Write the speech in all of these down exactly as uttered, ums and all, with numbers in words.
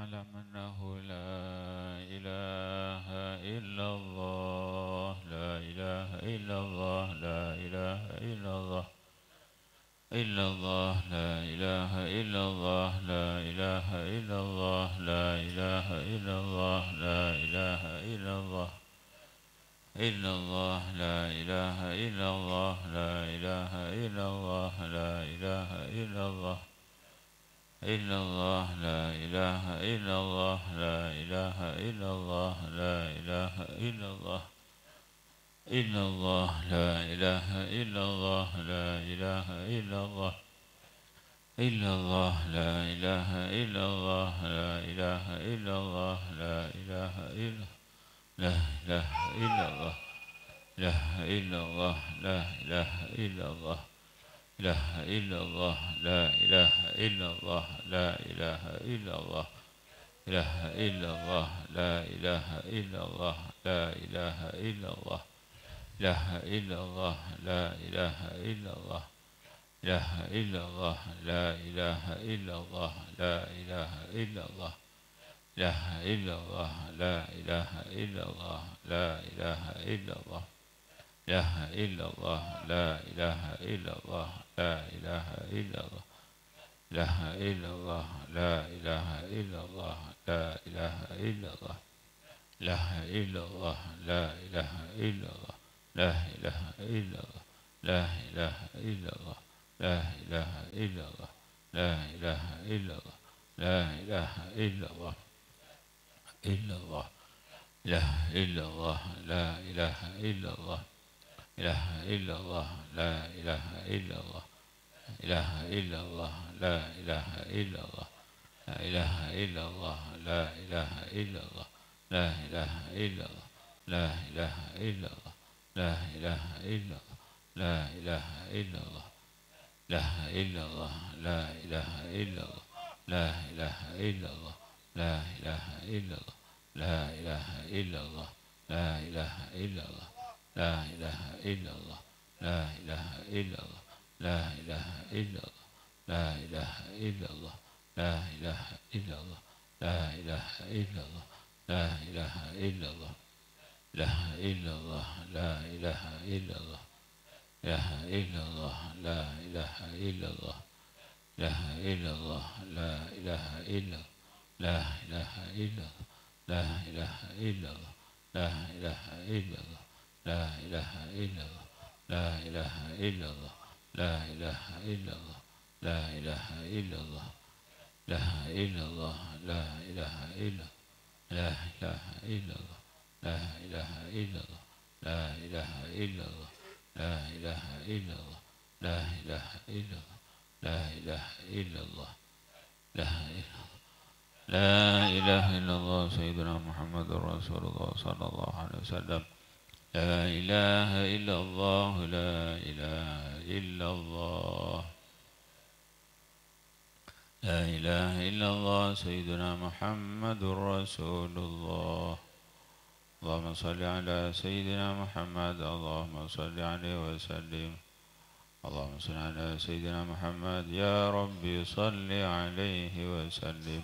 فاعلم أنه لا إله إلا الله لا إله إلا الله لا إله إلا الله إلا الله لا إله إلا الله لا إله إلا الله لا إله إلا الله لا إله إلا الله إلا الله لا إله إلا الله لا إله إلا الله لا إله إلا الله إلا الله لا إله إلا الله لا إله إلا الله لا إله إلا الله إلا الله لا إله إلا الله لا إله إلا الله إلا الله لا إله إلا الله لا إله إلا الله لا إله إلا لا إله إلا الله لا إلا الله لا إله إلا الله لا إلا الله لا إله إلا الله لا إله إلا الله لا إلا الله لا إله إلا الله لا إله إلا الله لا إلا الله لا إله إلا الله لا إلا الله لا إله إلا الله لا إله إلا الله لا إلا الله لا إله إلا الله لا إله إلا الله لا إلا الله لا إله إلا الله لا إله إلا الله لا إلا الله لا إله إلا الله لا إله إلا الله لا إلا الله لا إله إلا الله لا إله إلا الله لا إله إلا الله لا إله إلا الله لا إله إلا الله لا إله إلا الله إلا الله لا إلا الله لا إله إلا الله إله إلا الله لا إله إلا الله إله إلا الله لا إله إلا الله لا إله إلا الله لا إله إلا الله لا إله إلا الله لا إله إلا الله لا إله إلا الله لا إله إلا الله لا إلا الله لا إله إلا الله لا إله إلا الله لا إله إلا الله لا إله إلا الله لا إله إلا الله لا إله إلا الله لا إله إلا الله لا إله إلا الله لا إله إلا الله لا إله إلا الله لا إله إلا الله لا إله إلا الله لا إلا الله لا إله إلا الله لا إلا الله لا إله إلا الله لا إلا الله لا إله إلا لا إله إلا لا إله إلا الله لا إله إلا الله لا إله إلا الله لا إله إلا الله لا إله إلا الله لا إله إلا الله لا إلا الله لا إله إلا لا إله إلا الله لا إله إلا الله لا إله إلا الله لا إله إلا الله لا إله إلا الله لا إله إلا الله لا إله لا إله إلا الله سيدنا محمد رسول الله صلى الله عليه وسلم لا إله إلا الله لا إله إلا الله لا إله إلا الله سيدنا محمد رسول الله اللهم صل على سيدنا محمد اللهم صل عليه وسلم اللهم صل على سيدنا محمد يا ربي صل عليه وسلم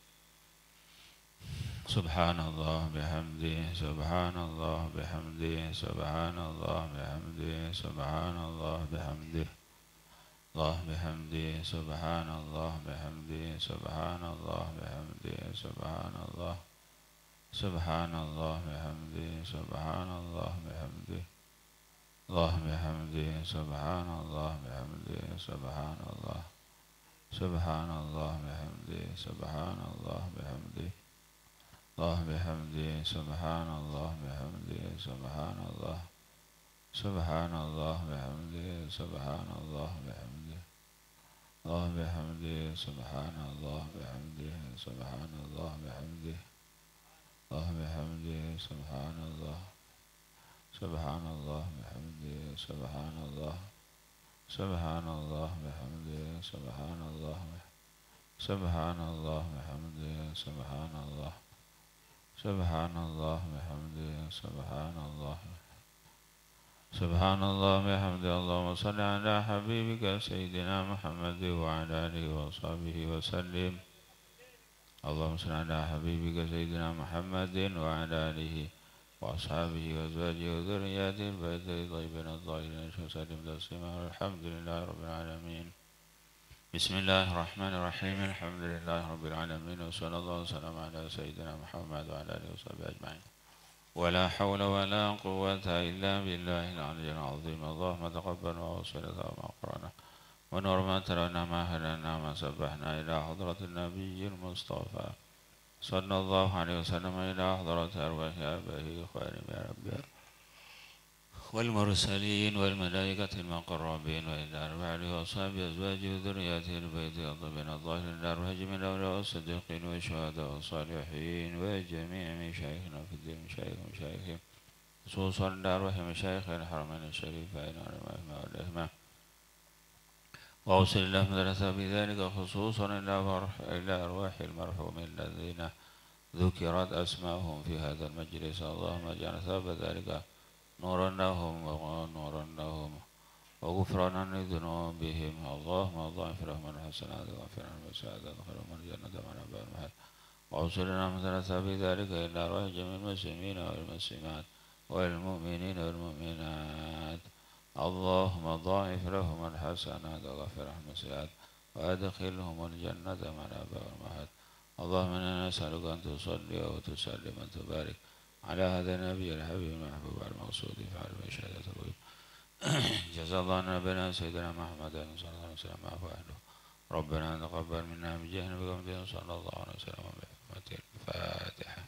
سبحان الله بحمده سبحان الله بحمده سبحان الله بحمده سبحان الله بحمده الله بحمده سبحان الله بحمده سبحان الله بحمده سبحان الله سبحان الله بحمده سبحان الله بحمده الله بحمده سبحان الله بحمده سبحان الله سبحان الله بحمده سبحان الله بحمده الله بحمده سبحان الله بحمده سبحان الله سبحان الله بحمده سبحان الله بحمده الله بحمده سبحان الله بحمده سبحان الله بحمده الله بحمده سبحان الله سبحان الله بحمده سبحان الله سبحان الله بحمده سبحان الله سبحان الله بحمده سبحان الله سبحان الله بحمده سبحان الله سبحان الله بحمده اللهم صل على حبيبك سيدنا محمد وعلى آله وصحبه وسلم اللهم صل على حبيبك سيدنا محمد وعلى آله وأصحابه وأزواجه وذرياته البيت الطيبين الطاهرين وسلم تسليما والحمد لله رب العالمين. بسم الله الرحمن الرحيم. الحمد لله رب العالمين وصلى الله وسلم على سيدنا محمد وعلى آله وصحبه أجمعين. ولا حول ولا قوة إلا بالله العلي العظيم. اللهم تقبل وصلة وما قرأنا ونور ما ترون ما هدنا ما سبحنا إلى حضرة النبي المصطفى صلى الله عليه وسلم إلى حضرة أرواح آبائه إخوانهم يا رب والمرسلين والملائكة المقربين وإلى أرواح وأصحاب أزواجه وذرياته البيت الطيبين الطاهرين إلى أرواح جميع الأولياء والصديقين والشهداء والصالحين وجميع مشايخنا في الدين مشايخ مشايخهم خصوصا إلى أرواح مشايخ الحرمين الشريفين وعلمائهما وأوصل الله مدرسة بذلك خصوصا إلى أرواح المرحومين الذين ذكرت أسماءهم في هذا المجلس. اللهم اجعل ثواب ذلك نورا لهم ونورا لهم وغفرانا لذنوبهم. اللهم ضاعف لهم الحسنات واغفر لهم السيئات وادخلهم الجنة مع الأبرار المحل. وأوصل لنا مدرسة بذلك إلى أرواح جميع المسلمين والمسلمات والمؤمنين والمؤمنات. اللهم ضاعف لهم الحسنات وغفر لهم السيئات وأدخلهم الجنة مع الأبرار المحل. اللهم إنا نسألك أن تصلي وتسلم وتبارك على هذا النبي الحبيب المحبوب المقصود في عالم شهادة الغيب. جزا الله نبينا سيدنا محمد صلى الله عليه وسلم عفو أهله. ربنا تقبل منا بجاه نبينا صلى الله عليه وسلم بحكمة الفاتحة.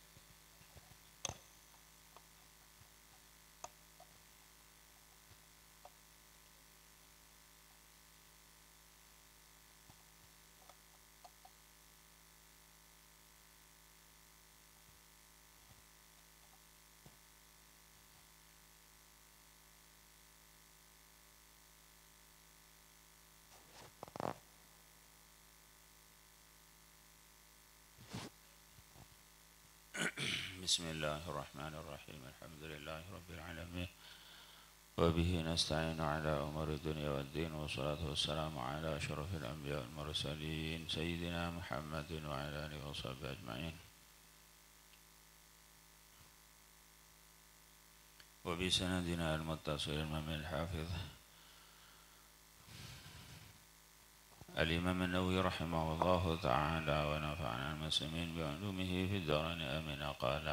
بسم الله الرحمن الرحيم. الحمد لله رب العالمين وبه نستعين على أمور الدنيا والدين والصلاة والسلام على أشرف الأنبياء والمرسلين سيدنا محمد وعلى آله وصحبه أجمعين. وبسندنا المتصل من الحافظ الإمام النووي رحمه الله تعالى ونفعنا المسلمين بعلومه في الدارين آمين. قال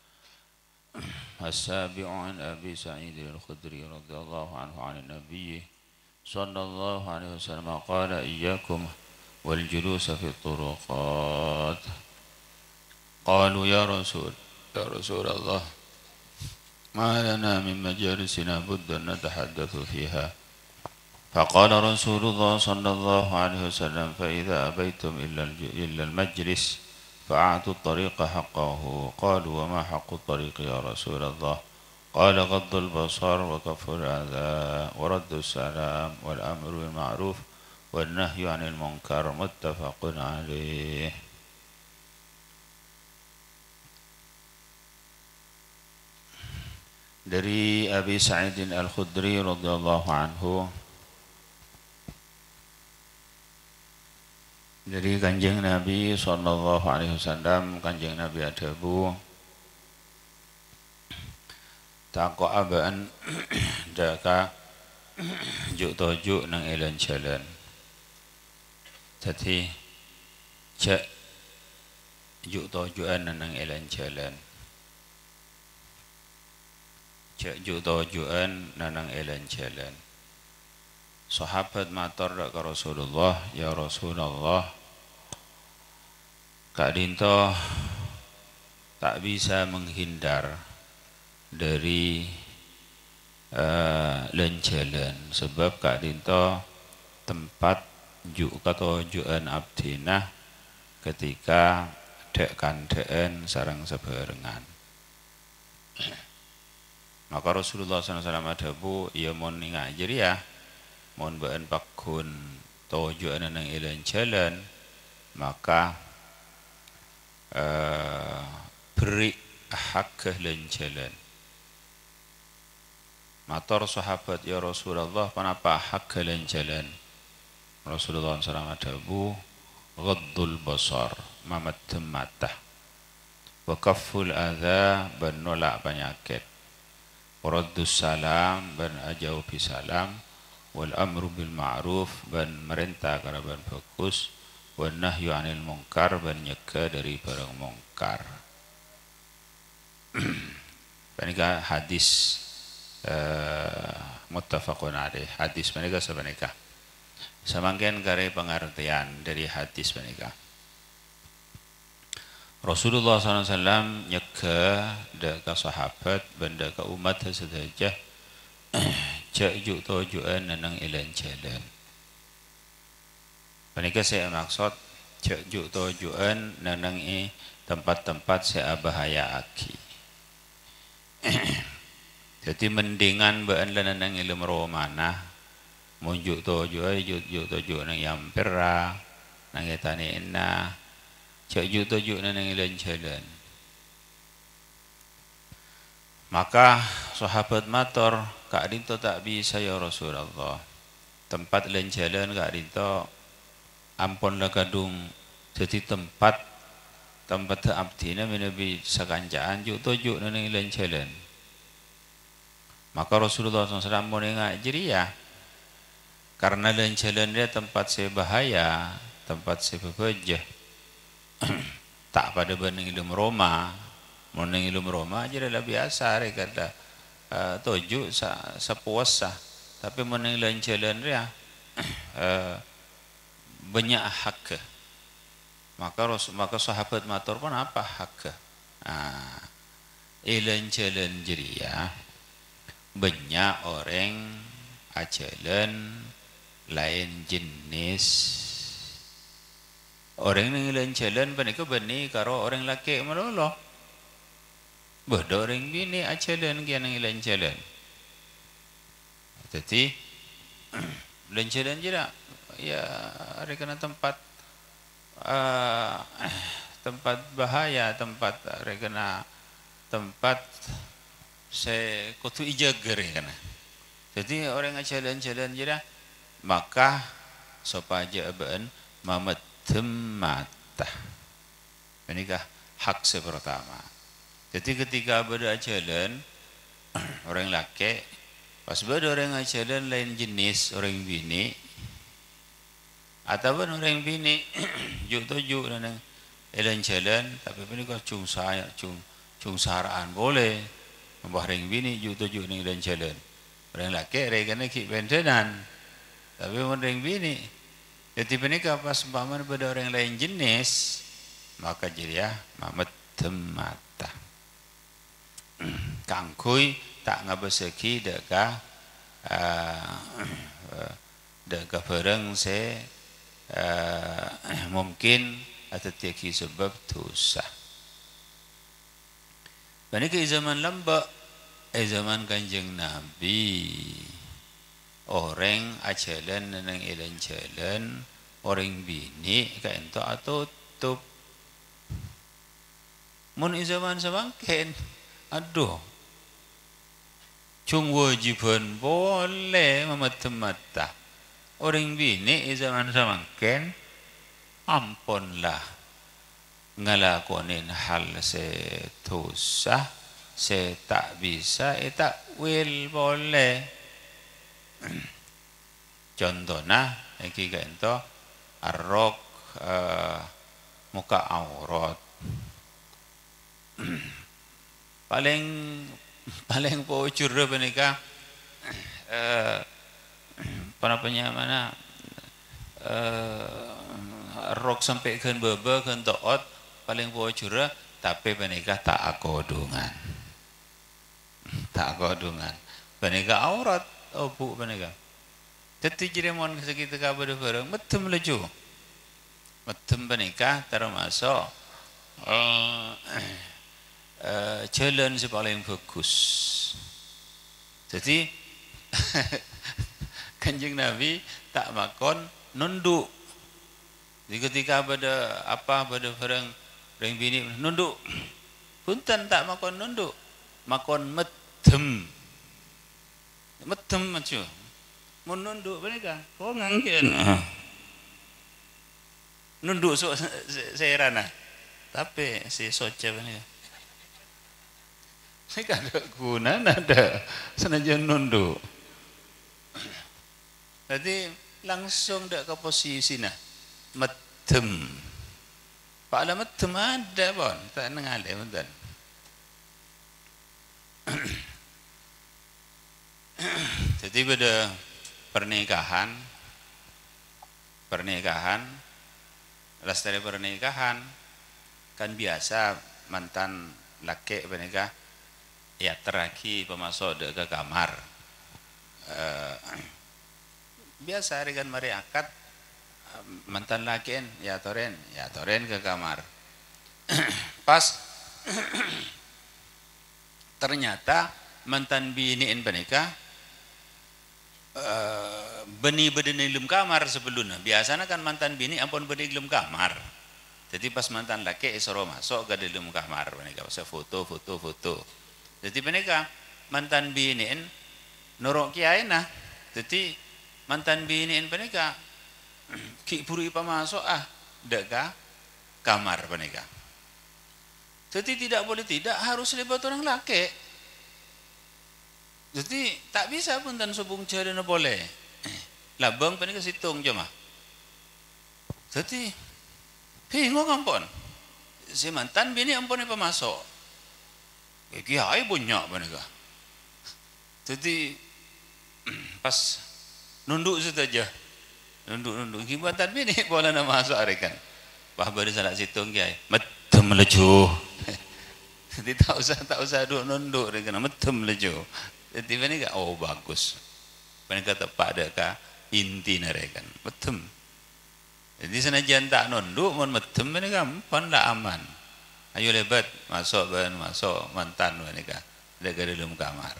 السابع عن أبي سعيد الخدري رضي الله عنه عن النبي صلى الله عليه وسلم قال إياكم والجلوس في الطرقات. قالوا يا رسول يا رسول الله ما لنا من مجالسنا بد أن نتحدث فيها. فقال رسول الله صلى الله عليه وسلم فإذا أبيتم إلا المجلس فأعطوا الطريق حقه. قالوا وما حق الطريق يا رسول الله؟ قال غض البصر وكف الأذى ورد السلام والأمر بالمعروف والنهي عن المنكر. متفق عليه. Dari Abi Sa'id Al-Khudri radhiyallahu anhu, dari Kanjeng Nabi sallallahu alaihi wasallam, Kanjeng Nabi adabu tako abaan daka juk tojuk nang elan jalan. Dadi jak juk tojukan nang elan jalan. Jak juk tojukan nang elan jalan. Sahabat matur ke Rasulullah, ya Rasulullah, Kak Dinto tak bisa menghindar dari uh, lenjalan sebab Kak Dinto tempat juk katojuan abdinah ketika dek kandaan sarang sebarengan. Maka Rasulullah sallallahu alaihi wasallam adabu ya mon ngajar ya mon baan pakun tojuan nang ilan jalan maka uh, beri hak ke jalan. Matur sahabat ya Rasulullah kenapa hak ke jalan? Rasulullah sallallahu alaihi wasallam adabu ghaddul basar, mamettem mata, wa kafful adza, ben nolak penyakit, waraddus salam, ben ajau bisalam, wal amru bil ma'ruf, ben merintah kana ben bagus, wan nahyu anil munkar, ben nyegah dari barang mungkar. Panika hadis uh, muttafaqun alaih. Hadis panika sabanika samangken kare pengertian dari hadis panika. Rasulullah sallallahu alaihi wasallam nyegah ka sahabat benda ka umat sedaya jak juk tujuan nang ilan jalan. Panika saya maksud jak juk tujuan nang i tempat-tempat saya bahaya aki. Jadi mendingan bean lan nang ilmu romana munjuk tujuan juk juk tujuan nang yampira nang etane enna cak juk tujuan nang ilan jalan. Maka sahabat matur, kak dinto tak bisa ya Rasulullah. Tempat lain jalan kak dinto ampun lah kadung. Jadi tempat tempat abdina menabi sakancaan juk tujuk nang lain jalan. Maka Rasulullah sallallahu alaihi wasallam menengah jeria. Karena lain jalan dia tempat saya bahaya, tempat saya berbejah. Tak pada banding ilmu Roma. Meneng ilmu Roma aja dah biasa mereka dah uh, tuju sa, sepuasa. Tapi meneng lain jalan dia uh, banyak hak. Maka maka sahabat matur pun apa hak? Ah, ilan jalan jeria banyak orang ajalan lain jenis. Orang yang lain jalan panika bani karo orang laki melolo. Bodoh orang bini ajalan kian yang lain jalan. Jadi lain jalan je tak? Ya, ada kena tempat uh, tempat bahaya, tempat ada kena tempat saya kutu ijagar kan. Jadi orang ajalan-jalan je tak? Maka sopaja abaan mamettem mata. Menikah hak sepertama. Jadi ketika berada jalan orang laki, pas berada orang jalan lain jenis orang bini, ataupun orang bini juk tujuk nang lain jalan, tapi ini kau cung saya cung cung saraan boleh, membah orang bini juk tujuk nang lain jalan. Orang laki mereka nak kik bendenan, tapi orang bini. Jadi ini kau pas paman berada orang lain jenis, maka jadi ya mamettem mata. Kangkui tak ngabeseki deka uh, uh, deka bareng se uh, mungkin atau tiaki sebab dosa. Bani ke zaman lamba, eh zaman Kanjeng Nabi, orang ajalan nang ilan jalan, orang bini kaento atutup. Mun zaman semangken. Aduh, cung wajiban boleh memettem mata. Orang bini zaman samangken ampunlah ngelakonin hal setusah, se tak bisa, eh tak will boleh. Contohnya, iki kaento arok uh, muka aurat. paling paling pocur benika eh panapanya mana eh rok sampai ke bebe ke toot paling pocur tapi benika tak akodungan tak akodungan benika aurat obu benika jadi jadi mon segitu kabar bareng metem leju metem benika termasuk uh, Uh, jalan si paling bagus. Jadi Kanjeng Nabi tak makon nunduk. Jadi ketika pada apa pada barang barang bini nunduk. Punten tak makon nunduk, makon medem. Medem macam. Mun nunduk mereka, kau ngangkin. nunduk so serana tapi si soce ini saya gak ada guna ada senajan nunduk jadi langsung dak ke posisi nah medem pak ala medem ada pun tak nengale betul jadi pada pernikahan pernikahan lestari pernikahan kan biasa mantan laki menikah ya teraki pemasok ke kamar uh, biasa dengan mari akad mantan laki ya toren ya toren ke kamar pas ternyata mantan biniin menikah uh, beni bedeni dalam kamar sebelumnya biasanya kan mantan bini ampun beni dalam kamar jadi pas mantan laki isoro masuk ke dalam kamar menikah saya foto foto foto jadi menikah mantan biniin norok kiai nah jadi mantan biniin menikah ki buru ipa masuk ah deka kamar menikah jadi tidak boleh tidak harus libat orang laki jadi tak bisa pun tan subung cari na boleh labang penikah situng cuma jadi bingung ampun si mantan bini ampun ipa masuk kiai banyak menikah jadi pas nunduk saja nunduk-nunduk gimana bini boleh nama masuk arekan bah baru salah situng kiai medem leju jadi tak usah tak usah duduk nunduk rekan medem leju jadi bini ka oh bagus bini kata tepat deka inti narekan medem jadi senajan tak nunduk mon medem bini ka pun dah aman ayo lebat masuk ben masuk mantan bini ka deka dalam kamar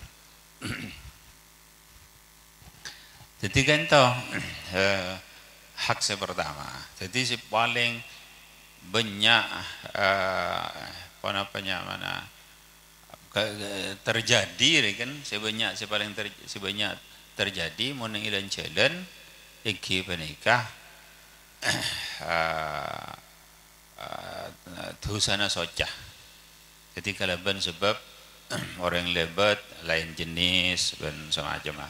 jadi kan toh eh, hak saya pertama jadi si paling banyak eh, apa namanya mana terjadi kan sebanyak si paling ter, sebanyak terjadi moneng ilan jalan iki penikah uh, uh, dosana socah jadi kalaban sebab orang lebat lain jenis dan semacam lah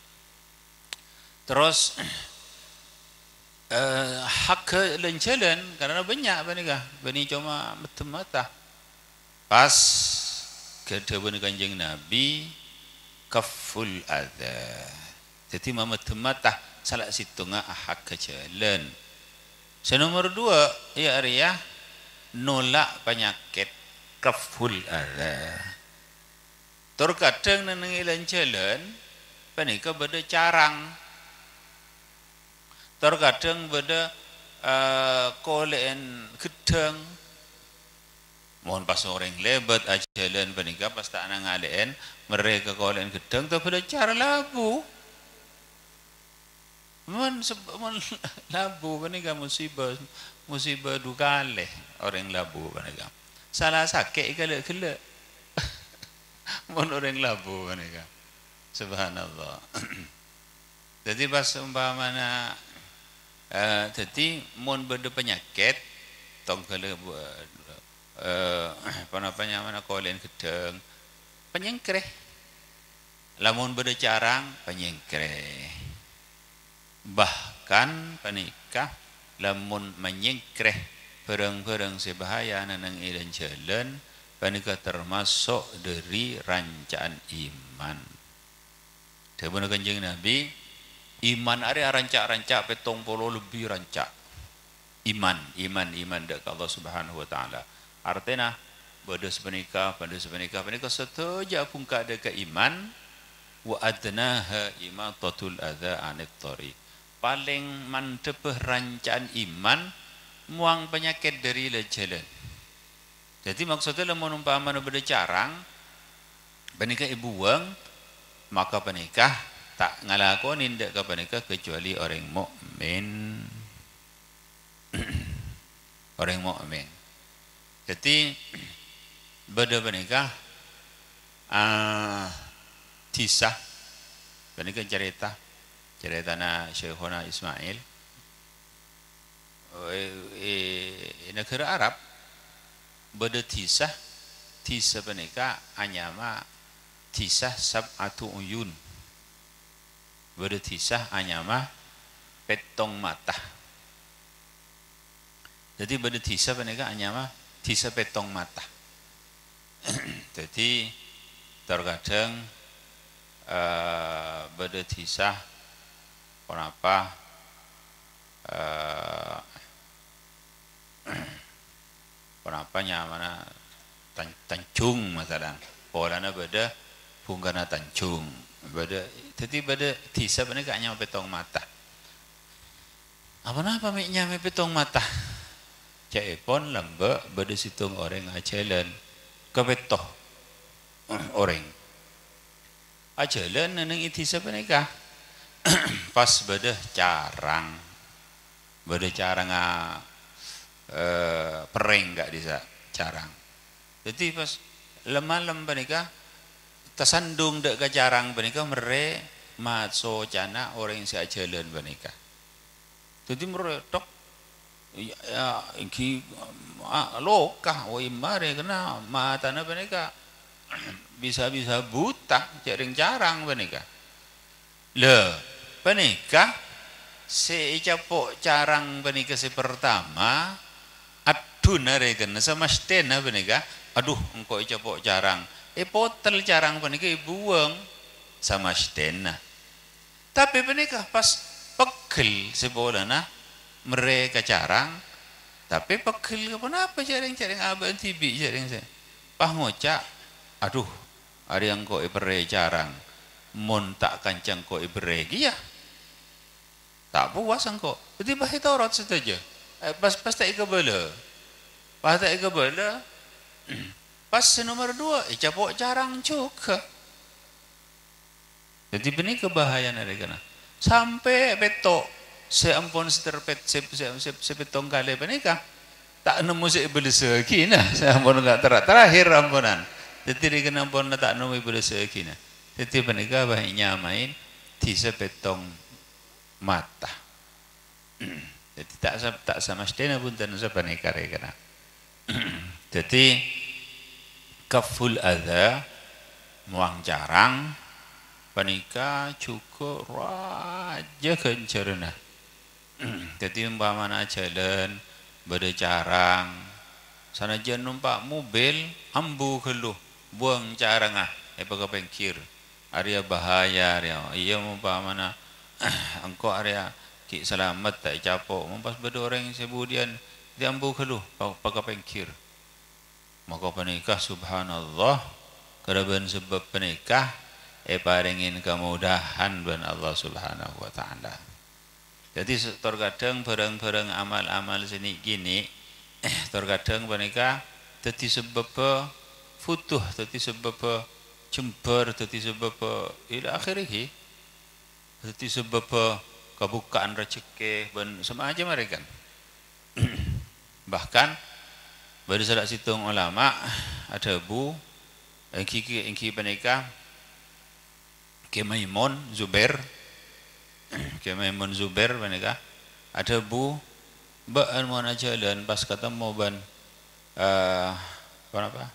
terus uh, hak lenjalan karena banyak penikah bani cuma betul mata pas kedawan kanjeng Nabi kaful adha jadi mama temata salah situnga hak kejalan senomor dua ya Arya nolak penyakit kaful adha terkadang nang ilan jalan penikah beda carang terkadang beda uh, kolen gedang mohon pas orang lebat ajalan penikah pas tak nangalein mereka kolen gedang tu pada cara labu mohon mohon labu penikah musibah musibah dukale orang labu penikah salah sakit kalau kalau mohon orang labu penikah subhanallah jadi pas umpamana Uh, jadi mohon beda penyakit tong kalau uh, apa namanya mana kolen gedeng penyengkreh lamun beda carang penyengkreh bahkan penikah lamun menyengkreh barang-barang sebahaya nanang ilan jalan penikah termasuk dari rancaan iman dawuh Kanjeng Nabi iman ada rancak-rancak petong polo lebih rancak iman iman iman dekat Allah Subhanahu Wa Taala artinya pada sepenikah pada sepenikah penikah setaja pungka dekat iman wa adnaha imatatul adza anit tariq paling mantep rancaan iman muang penyakit dari jalan jadi maksudnya lamun umpamana beda carang penikah ibu wang maka penikah tak ngalakonin dak ka nikah kecuali orang mukmin orang mukmin jadi beda menikah ah kisah menikah cerita ceritana Syekhona Ismail eh, negara Arab beda tisah tisah benika anyama tisah sab'atu uyun beda tisah anyama petong mata. Jadi beda tisah benika anyama tisah petong mata. Jadi terkadang uh, beda tisah kenapa uh, kenapa nyamana tan, tancung masalah polana beda punggana tancung beda jadi beda tisah benika anyama petong mata. Apa-apa miknya petong mata? Caipon lembe beda situng orang ajalan kebetoh orang ajalan neneng itisa benika pas beda carang beda carang eh, pereng gak bisa carang jadi pas lemah-lem benika tersandung dek ke carang benika mere matso cana orang si ajalan benika jadi mere tok ya iki lokah woi mare kena matana benika bisa-bisa buta jaring carang benika le benika si capok carang benika si pertama aduna regen sama stena benika aduh engkau capok carang eh potel carang benika buang sama stena tapi benika pas pegel si bolana mereka carang tapi pegel kenapa jaring-jaring abang tibi jaring saya pah ngocak aduh ada yang kok ibere carang mon tak kancang kok ibere ya tak puas engkau jadi bah itu orang saja eh, pas pas tak ikebala pas tak ikebala pas nomor dua eh, capok carang juga jadi benih kebahayaan ada kena sampai betok seampun seterpet sepetong kali benika tak nemu seiblis lagi nah seampun enggak terakhir ampunan jadi dikena ampun tak nemu iblis lagi nah jadi benika banyak main di sepetong mata jadi tak tak sama stena pun dan sebenika rekana jadi kaful adha muang jarang panika cukup raja kencerna jadi umpamana jalan beda carang sana jan numpak mobil ambu keluh buang carang ah eh pakai pengkir area bahaya area iya umpamana engkau area ki selamat tak capok mempas beda orang sebudian diambu keluh pakai pengkir maka penikah subhanallah keraban sebab penikah eh paringin kemudahan ben Allah subhanahu wa ta'ala jadi terkadang barang-barang amal-amal sini gini eh terkadang menika jadi sebab futuh jadi sebab jembar jadi sebab ila akhirih jadi sebab kebukaan rezeki ben sama aja mereka bahkan baru sadak situng ulama ada bu engki engki menika Kemaimun Zubair Kemaimun Zubair menika ada bu baan mana jalan pas ketemu ban uh, apa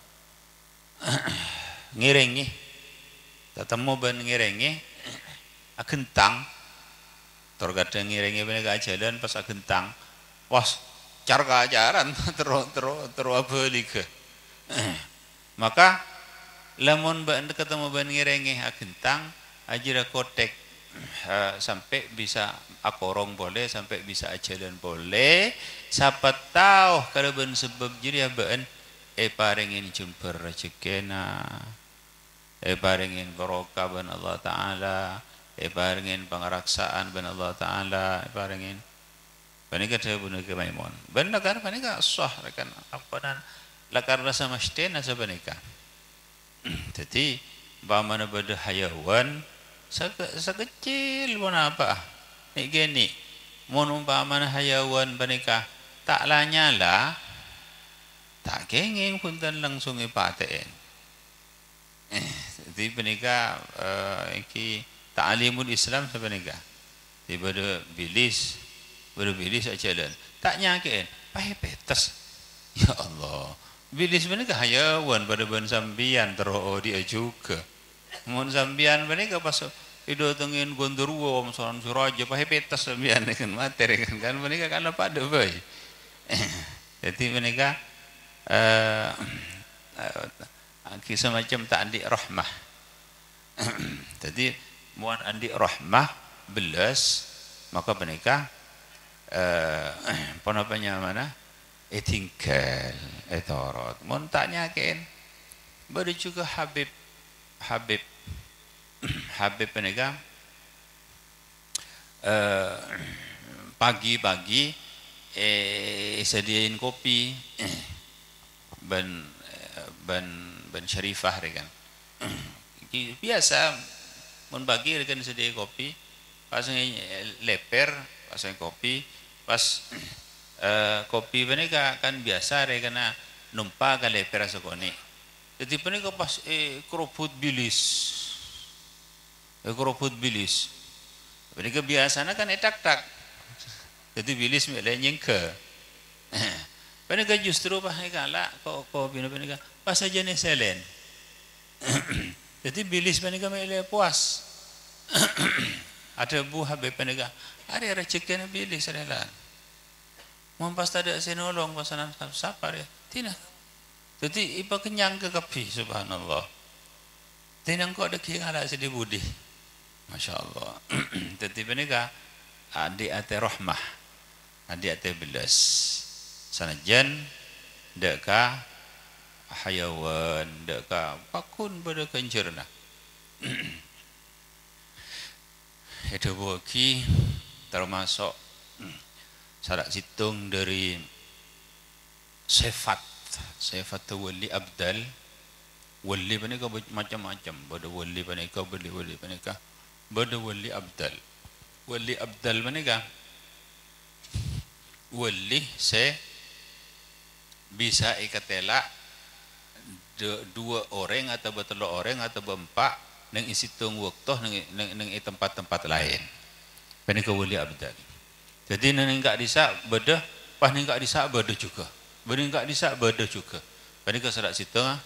ngirengi ketemu ban ngirengi agentang terkadang ngirengi menika jalan pas agentang was car keajaran terus terus terus balik maka lamun ban ketemu ban ngirengi agentang ajira kotek uh, sampai bisa akorong boleh sampai bisa ajalan boleh siapa tahu kalau ben sebab jadi ban eh paringin jumper rezekina eh paringin barokah ben Allah taala eh paringin pangaraksaan ben Allah taala eh paringin panika saya bunuh ke Maimun ben lakar panika sah rekan apanan lakar rasa mastena sabanika jadi bagaimana pada hayawan sekecil pun apa ni gini mun umpamana hayawan panika tak lanyala tak kenging pun dan langsung ipaten eh jadi panika uh, iki ta'limul Islam sepanika di pada bilis pada bilis ajalan tak nyakin pahe petes. Ya Allah, bilis menika hayawan pada ban sambian teroo dia juga. Mun sambian menika pas ido tengin gondoruo misalnya suraja pahe petes sambian kan materi kan kan menika kana pada bae. Jadi menika eh kisah macam tak andik rahmah. Jadi muan andik rahmah belas maka menika eh apa namanya mana etingkal etorot mun tak nyakin baru juga Habib Habib Habib menika eh pagi-pagi eh sediain kopi ban ban ban syarifah rekan biasa mun pagi rekan sedia kopi pas leper pas kopi pas uh, kopi menika kan biasa rekan numpa ka leper sakone jadi menika pas eh keruput bilis eh keruput bilis menika biasana kan etak-tak jadi bilis mele nyengke menika justru pas kala kok kopi menika pas aja ne selen jadi bilis menika mele puas ada bu Habib menika ada rezeki bilis rela mun pas ada senolong pasanan sapar ya tina jadi ipa kenyang ke kopi subhanallah tinang kok ada kira sedih budi masyaallah jadi menika adik ate rahmah adik ate belas sanajan deka hayawan deka pakun pada kencerna itu bagi termasuk sarak situng dari sifat sifat wali abdal wali panika macam-macam pada wali panika wali wali panika pada wali abdal wali abdal panika wali se bisa ikatela dua orang atau betul orang atau berempat nang isitung waktu nang nang tempat-tempat lain. Panika wali abdal. Jadi nang enggak disak beda, pas enggak disak beda juga. Beda enggak disak beda juga. Panika sadak situ ah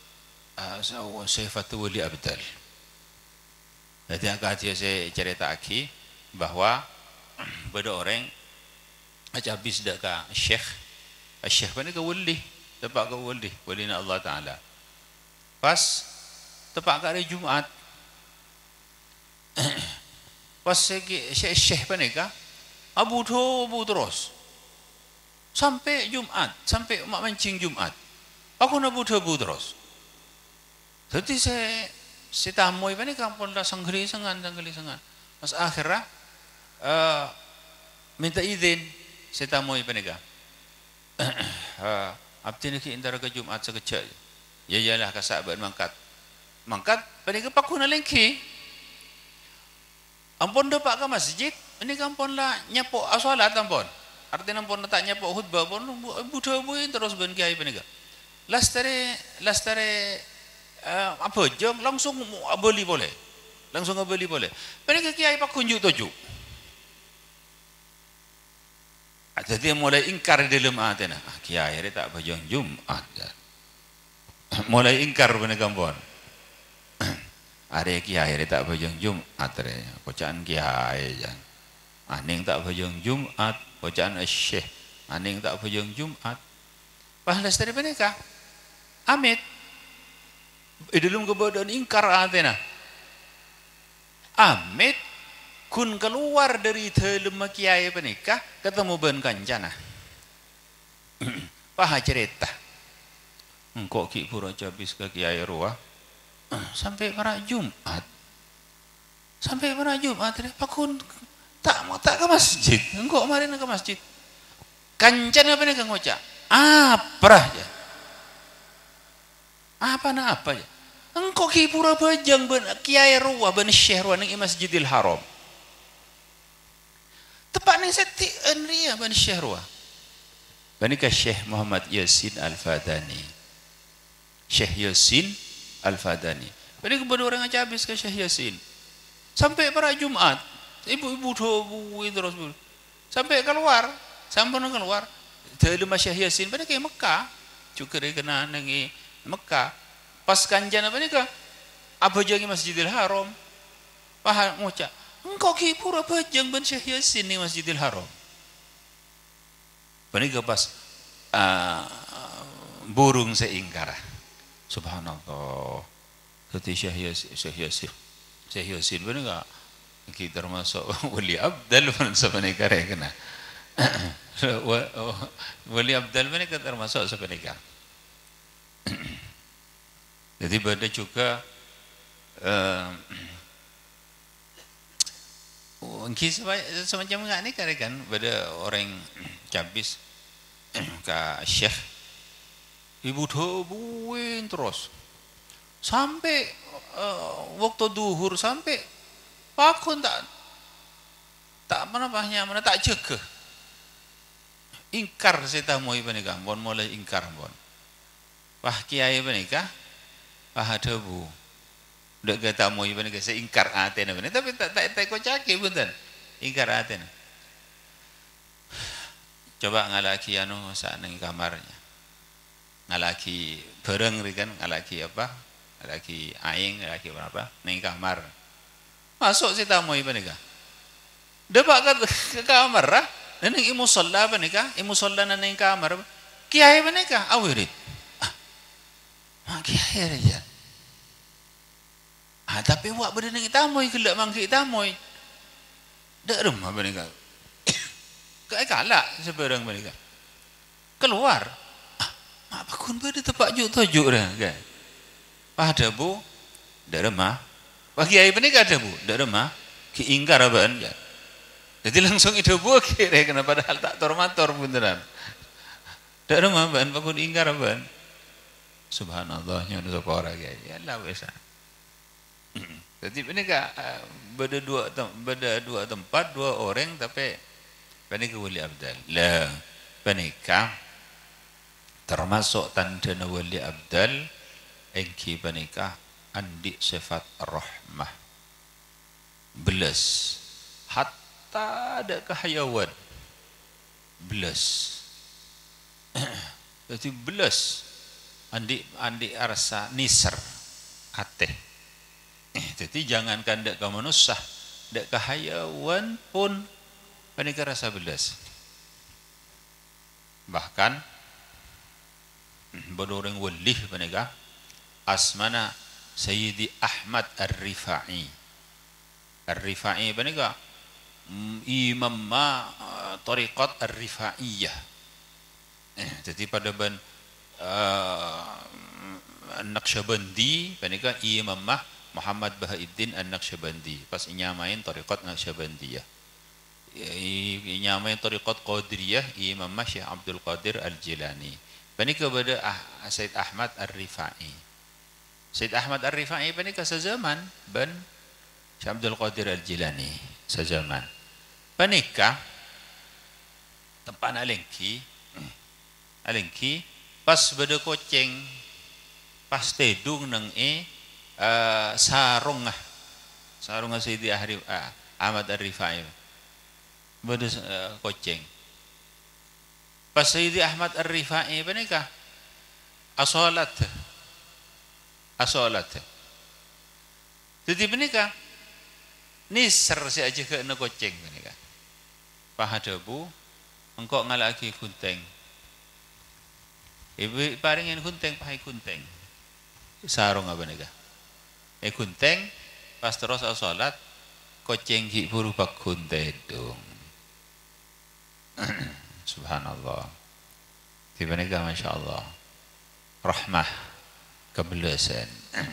sifatu wali abdal. Jadi agak dia saya cerita lagi bahwa beda orang aja habis dak ka syekh. Syekh panika wali, tepat ka wali, wali Allah Taala. Pas tepat ke hari Jumat pas syekh panika abu tu abu terus sampai Jumat sampai mak mancing Jumat aku nak abu tu abu terus jadi saya saya tamui panika pun dah sanggeri sangan sanggeri sangan pas akhirnya uh, minta izin saya tamui panika uh, abdi nak intara ke Jumat sekejap ya iyalah kasak buat mangkat mangkat panika pakuna lengki ampun dapat ke masjid ini ampun lah nyapok salat ampun artinya ampun tak nyapok khutbah pun budak buin terus ben kiai panika lastare lastare uh, apa jam langsung beli boleh langsung beli boleh panika kiai pak kunjuk tuju jadi mulai ingkar di dalam atena ah, kiai dia tak bajang Jumat mulai ingkar panika ampun are kiai tak bajang Jumat re bacaan kiai jan aning tak bajang Jumat bacaan syekh aning tak bajang Jumat pahala dari mereka amit idulum kebodohan ingkar atena amit kun keluar dari dalam kiai menika ketemu ben kancana paha cerita engkau ki pura habis ke kiai ruah sampai pada Jumat sampai pada Jumat pakun tak mau tak ke masjid engkau kemarin ke masjid kancan apa nih kang ngocak apa aja apa na apa aja engkau ki pura bajang ben kiai ruah ben syekh ruah ning Masjidil Haram tepat ning seti enria ben syekh ruah banika Syekh Muhammad Yasin Al-Fadani Syekh Yasin Al-Fadani. Jadi kepada orang aja habis ke Syekh Yasin. Sampai pada Jumat, ibu-ibu dobu terus sampai keluar, sampun keluar telu Syekh Yasin pada ke Mekah cukur kena nengi Mekah pas kanjana apa nika apa jangi Masjidil Haram paham ngucap engkau ki pura bajang ben Syekh Yasin ni Masjidil Haram panika pas uh, burung seingkar subhanallah ketika Syekh Yasin Syekh Yasin Syekh Yasin panika kita termasuk wali abdal pun sebenarnya kena wali abdal mereka termasuk sebenarnya. Jadi pada juga mungkin uh, semacam enggak nih kan pada orang cabis ke Syekh ibu buin terus sampai uh, waktu duhur sampai pakun tak tak mana pahnya mana tak jaga ingkar saya tahu ibu nikah bon mulai ingkar bon wah kiai ibu nikah wah ada bu udah kata mau ibu nikah saya ingkar aten ibu tapi tak tak tak kocaki bunten ingkar aten coba ngalaki anu saat neng kamarnya ngalaki bareng kan ngalaki apa ngalaki aing ngalaki apa neng kamar masuk si tamu ibu nikah depak ke, ke kamar lah neneng imu sholla apa nikah imu sholla neneng kamar kiai apa nikah awirid ah kiai aja ah tapi wak berdeng tamu kelak mangki tamu dek rumah apa nikah kayak kalak seberang mereka keluar ah apa kun pada tepak juk tojuk dah kan pada bu dek rumah Wah kiai ini gak ada bu, tidak ada mah, ki ingkar apaan ya. Jadi langsung itu bu kira kena padahal tak tormator beneran. Tidak ada mah apaan, pakun ingkar apaan. Subhanallah nyono sokora kiai, ya lah wesa. Jadi ini kak beda dua beda dua tempat dua orang tapi panika wali abdal. Lah panika termasuk tanda wali abdal engki panika andi sifat rahmah belas hatta ada kehayawan belas jadi belas andi andi rasa nisar ateh jadi jangankan dek ke manusia dek ke hayawan pun panika rasa belas bahkan bodoh orang wali panika asmana Sayyidi Ahmad Ar-Rifa'i Ar-Rifa'i panika imam ma tariqat Ar-Rifa'iyah eh, jadi pada ban uh, Naqsyabandi panika imam ma Muhammad Bahauddin An-Naqsyabandi pas nyamain tariqat Naqsyabandiyah nyamain tariqat Qadiriyah imam ma Syekh Abdul Qadir Al-Jilani panika pada ah, Sayyid Ahmad Ar-Rifa'i Sayyid Ahmad Ar-Rifa'i panika sezaman ban Syekh Abdul Qadir Al-Jilani sezaman panika tempat alengki alengki pas beda koceng pas tedung nang e uh, sarung ah sarung Sayyidi uh, Ahmad Ar-Rifa'i beda uh, koceng pas Sayyidi Ahmad Ar-Rifa'i panika asalat asolat. Jadi menikah nisar si aja ke ena koceng menikah. Pahadabu engkau ngalaki kunteng. Ibu paringin kunteng pahai kunteng. Sarung apa menikah. Eh kunteng pas terus asolat koceng ki buru pak kunteng dong. Subhanallah. Tiba nikah masya Allah. Rahmah. Kebelasan.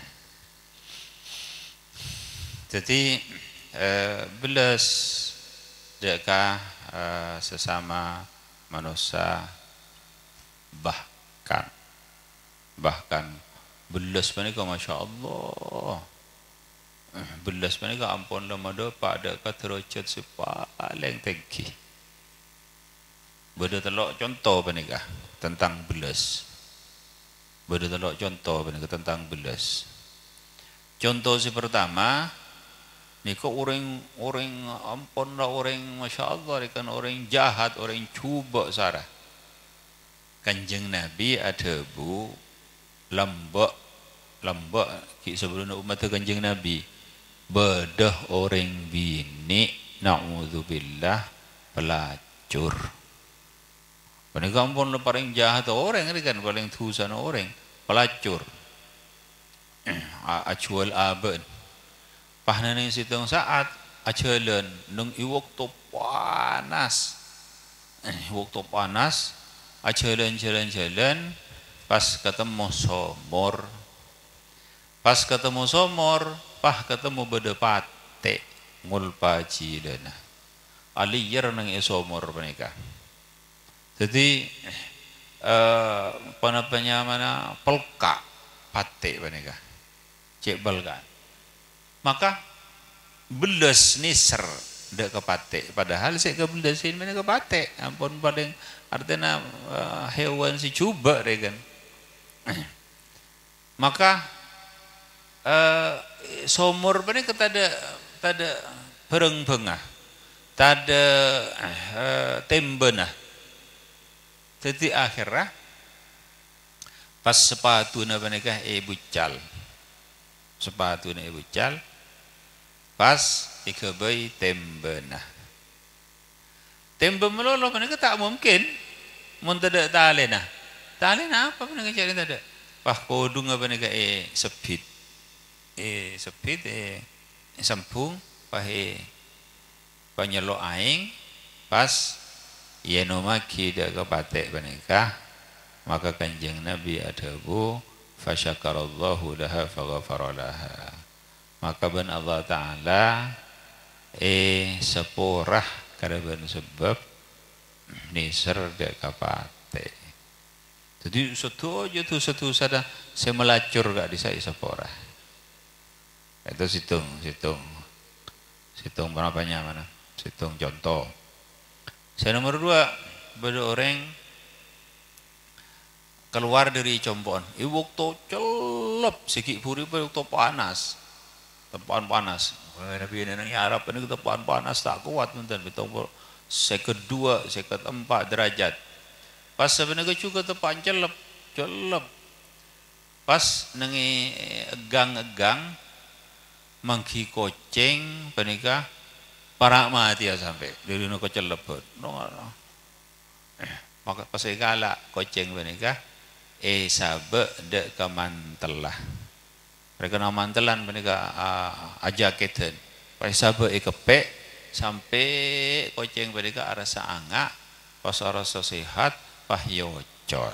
Jadi eh, belas dekat eh, sesama manusia bahkan bahkan belas panika masya Allah belas panika ampun lemada pada katerocet sepaling tinggi beda telok contoh panika tentang belas beda telok contoh panika tentang belas contoh si pertama Niko orang orang ampun lah orang masya Allah kan orang jahat orang cuba sarah. Kanjeng Nabi ada bu lambak lambak ki sebelum umat kanjeng Nabi bedah orang bini naudzubillah pelacur. Panika ampun lah paling jahat orang ini kan paling tusan orang pelacur. Acual abad. Pahna ning sitong saat ajalan nung iwok to panas. Iwok to panas ajalan jalan jalan pas ketemu somor. Pas ketemu somor, pah ketemu bedepate ngulpaji dana. Aliyar nang somor panika. Jadi eh panapanya mana pelka pate panika. Cek belkan. Maka beles niser dek kepate padahal saya kebelesin mana kepate ampun paling artinya uh, hewan si coba kan maka uh, somor mana kita ada tada bereng bengah tada uh, tembenah jadi akhirnya pas sepatu na panikah e bucal sepatu na e bucal pas ikabai tembenah tembe melolo mereka tak mungkin mun tada talena talena apa mereka cari tada pah kodung apa mereka eh sepit eh sepit eh sampung pah eh panyelo aing pas yenomaki dak kapate mereka maka kanjeng Nabi adabu fasyakarallahu laha faghafara laha maka ben Allah Ta'ala eh seporah karaban sebab niser dek kapate jadi satu aja tuh satu sada saya melacur gak disai seporah itu situng situng situng berapanya mana situng contoh saya nomor dua pada orang keluar dari compoan ibu to celep sikit puri pada to panas tepuan panas. Nabi ini Arab ini tepuan panas tak kuat nonton betul. Saya kedua, saya keempat derajat. Pas sebenarnya juga tepuan celep, celep. Pas nengi egang-egang mangki koceng penikah para mati ya sampai dari nu kecelep. Maka pas saya galak koceng penikah eh sabe dek kamantelah. Mereka nama mantelan mereka uh, ajaketen. Pai sabe ikepek sampai koceng mereka rasa angak, pas rasa sehat, pah yocol.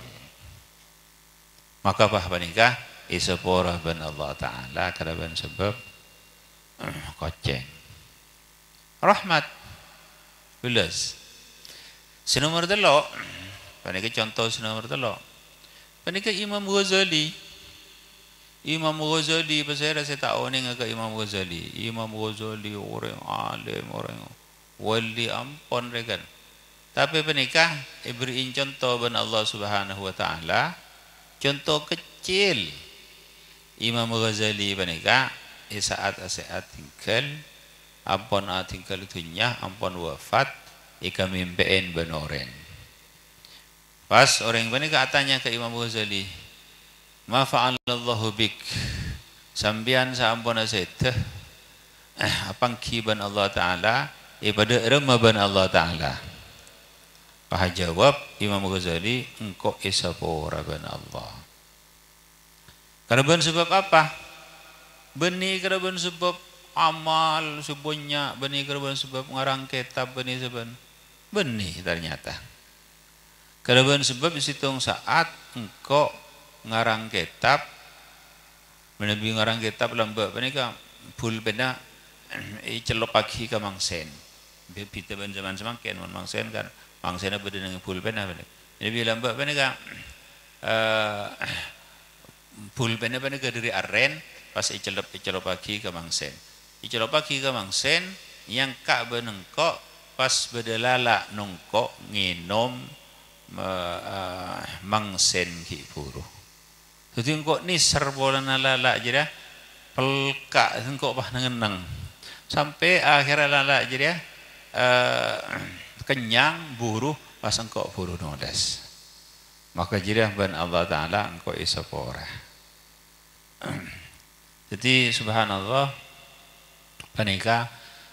Maka pah menikah isapora ben Allah Taala karaban sebab uh, koceng. Rahmat belas. Sinomor telo. Panika contoh sinomor telo. Panika Imam Ghazali. Imam Ghazali pasal saya tak tahu ni ngaka Imam Ghazali. Imam Ghazali orang alim, orang wali ampun rekan. Tapi penikah beriin contoh ben Allah Subhanahu wa taala. Contoh kecil. Imam Ghazali penikah saat saat tinggal ampun a tinggal dunya ampun wafat ika mimpiin benoren. Pas orang penikah tanya ke Imam Ghazali, ma fa'alallahu bik sambian saampuna seteh eh, apang kiban Allah Ta'ala ibadah remaban Allah Ta'ala paha jawab Imam Ghazali engkau isapora ban Allah karaban sebab apa benih karaban sebab amal sebanyak benih karaban sebab ngarang kitab benih sebab benih ternyata karaban sebab isitung saat engkau ngarang kitab menabi ngarang kitab lamba panika pulpena i celop pagi ka mangsen bita ban zaman semangken mon mangsen kan mangsena beda dengan pulpena panika menabi lamba panika eh pulpena panika dari aren pas i celop i celop pagi ka mangsen i celop pagi ka mangsen yang ka benengko pas bedelala nongko nginom uh, mangsen ki puru jadi engkau ni serbolan lala aja dah pelka engkau bah nengenang Sampai akhirnya lala jadi ya uh, kenyang buruh pas engkau buruh nodas. Maka jadi ben Allah Ta'ala engkau isapora. Jadi subhanallah panika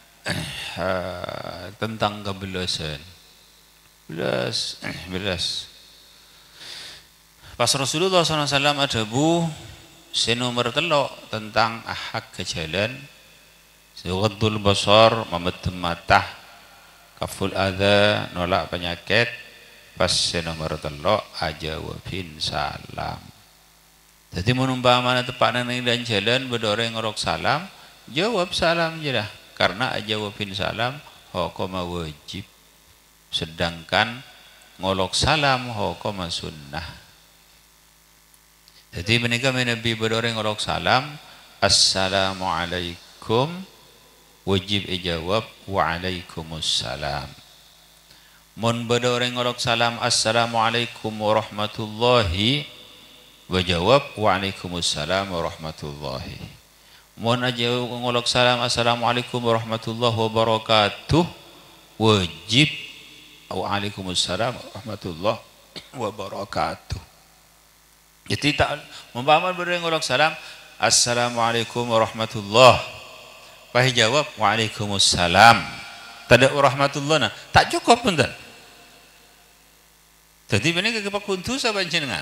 uh, tentang kebelasan. Belas, belas. Pas Rasulullah shallallahu alaihi wasallam ada bu senomor telok tentang hak ke jalan, Ghaddul basar, memedem mata, kaful adza, nolak penyakit. Pas senomor telok aja wabin salam. Jadi menumpah mana tepat nang dan jalan bedoreng ngorok salam, jawab salam je dah. Karena aja wabin salam hukum wajib. Sedangkan ngolok salam hukum sunnah. Jadi menikah Nabi bedoreng ngolok salam, assalamualaikum, wajib ijawab waalaikumsalam. Mun bedoreng ngolok salam assalamualaikum warahmatullahi, wajawab waalaikumsalam warahmatullahi. Mun aja ngolok salam assalamualaikum warahmatullahi wabarakatuh, wajib waalaikumsalam warahmatullahi wabarakatuh. Jadi tak mumpama bedoreng ngolok salam assalamualaikum warahmatullahi, pahi jawab waalaikumsalam. Tada warahmatullahi nah tak cukup punten. Jadi benih kepakuntu sa panjenengan.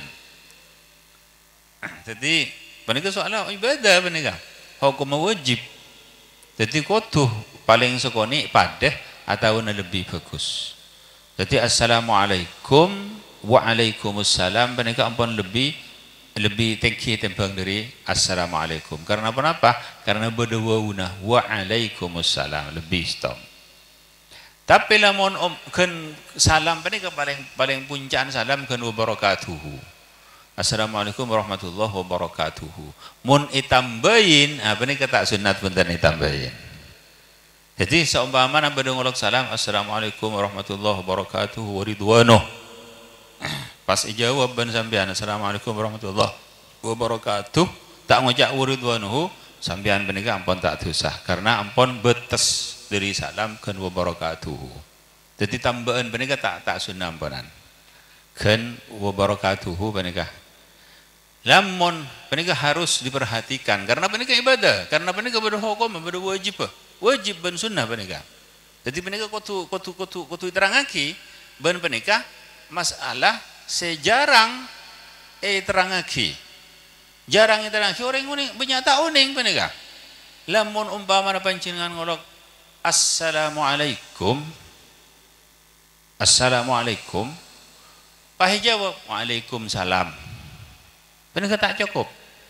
Jadi benih soal ibadah benih ka hukum wajib. Jadi kudu paling sekoni padah atau lebih bagus. Jadi assalamualaikum waalaikumsalam benih ka ampun lebih lebih tinggi timbang dari assalamualaikum. Karena apa? Karena berdua waalaikumsalam lebih stop. Tapi lamun om kan salam ini ke paling paling puncak salam kan wabarakatuhu. Assalamualaikum warahmatullahi wabarakatuh. Mun itambahin apa ini kata sunat punten itambahin. Jadi seumpama pada ngolok salam assalamualaikum warahmatullahi wabarakatuh waridwanuh. Pas ijawab ban sampean assalamualaikum warahmatullahi wabarakatuh tak ngojak waridwanuh sampean benika ampun tak dosah karena ampun betes dari salam kan wabarakatuh. Jadi tambahan benika tak tak sunnah ampunan. Kan wabarakatuh benika. Lamun benika harus diperhatikan karena benika ibadah, karena benika berhukum, berwajib. Wajib ben sunnah benika. Jadi benika kudu kudu kudu kudu terangaki ben benika masalah sejarang eh terangaki. Jarang terangaki orang uning benyata uning benika. Lamun umpama panjenengan ngolok assalamualaikum, assalamualaikum, pahi jawab waalaikumsalam. Benar tak cukup?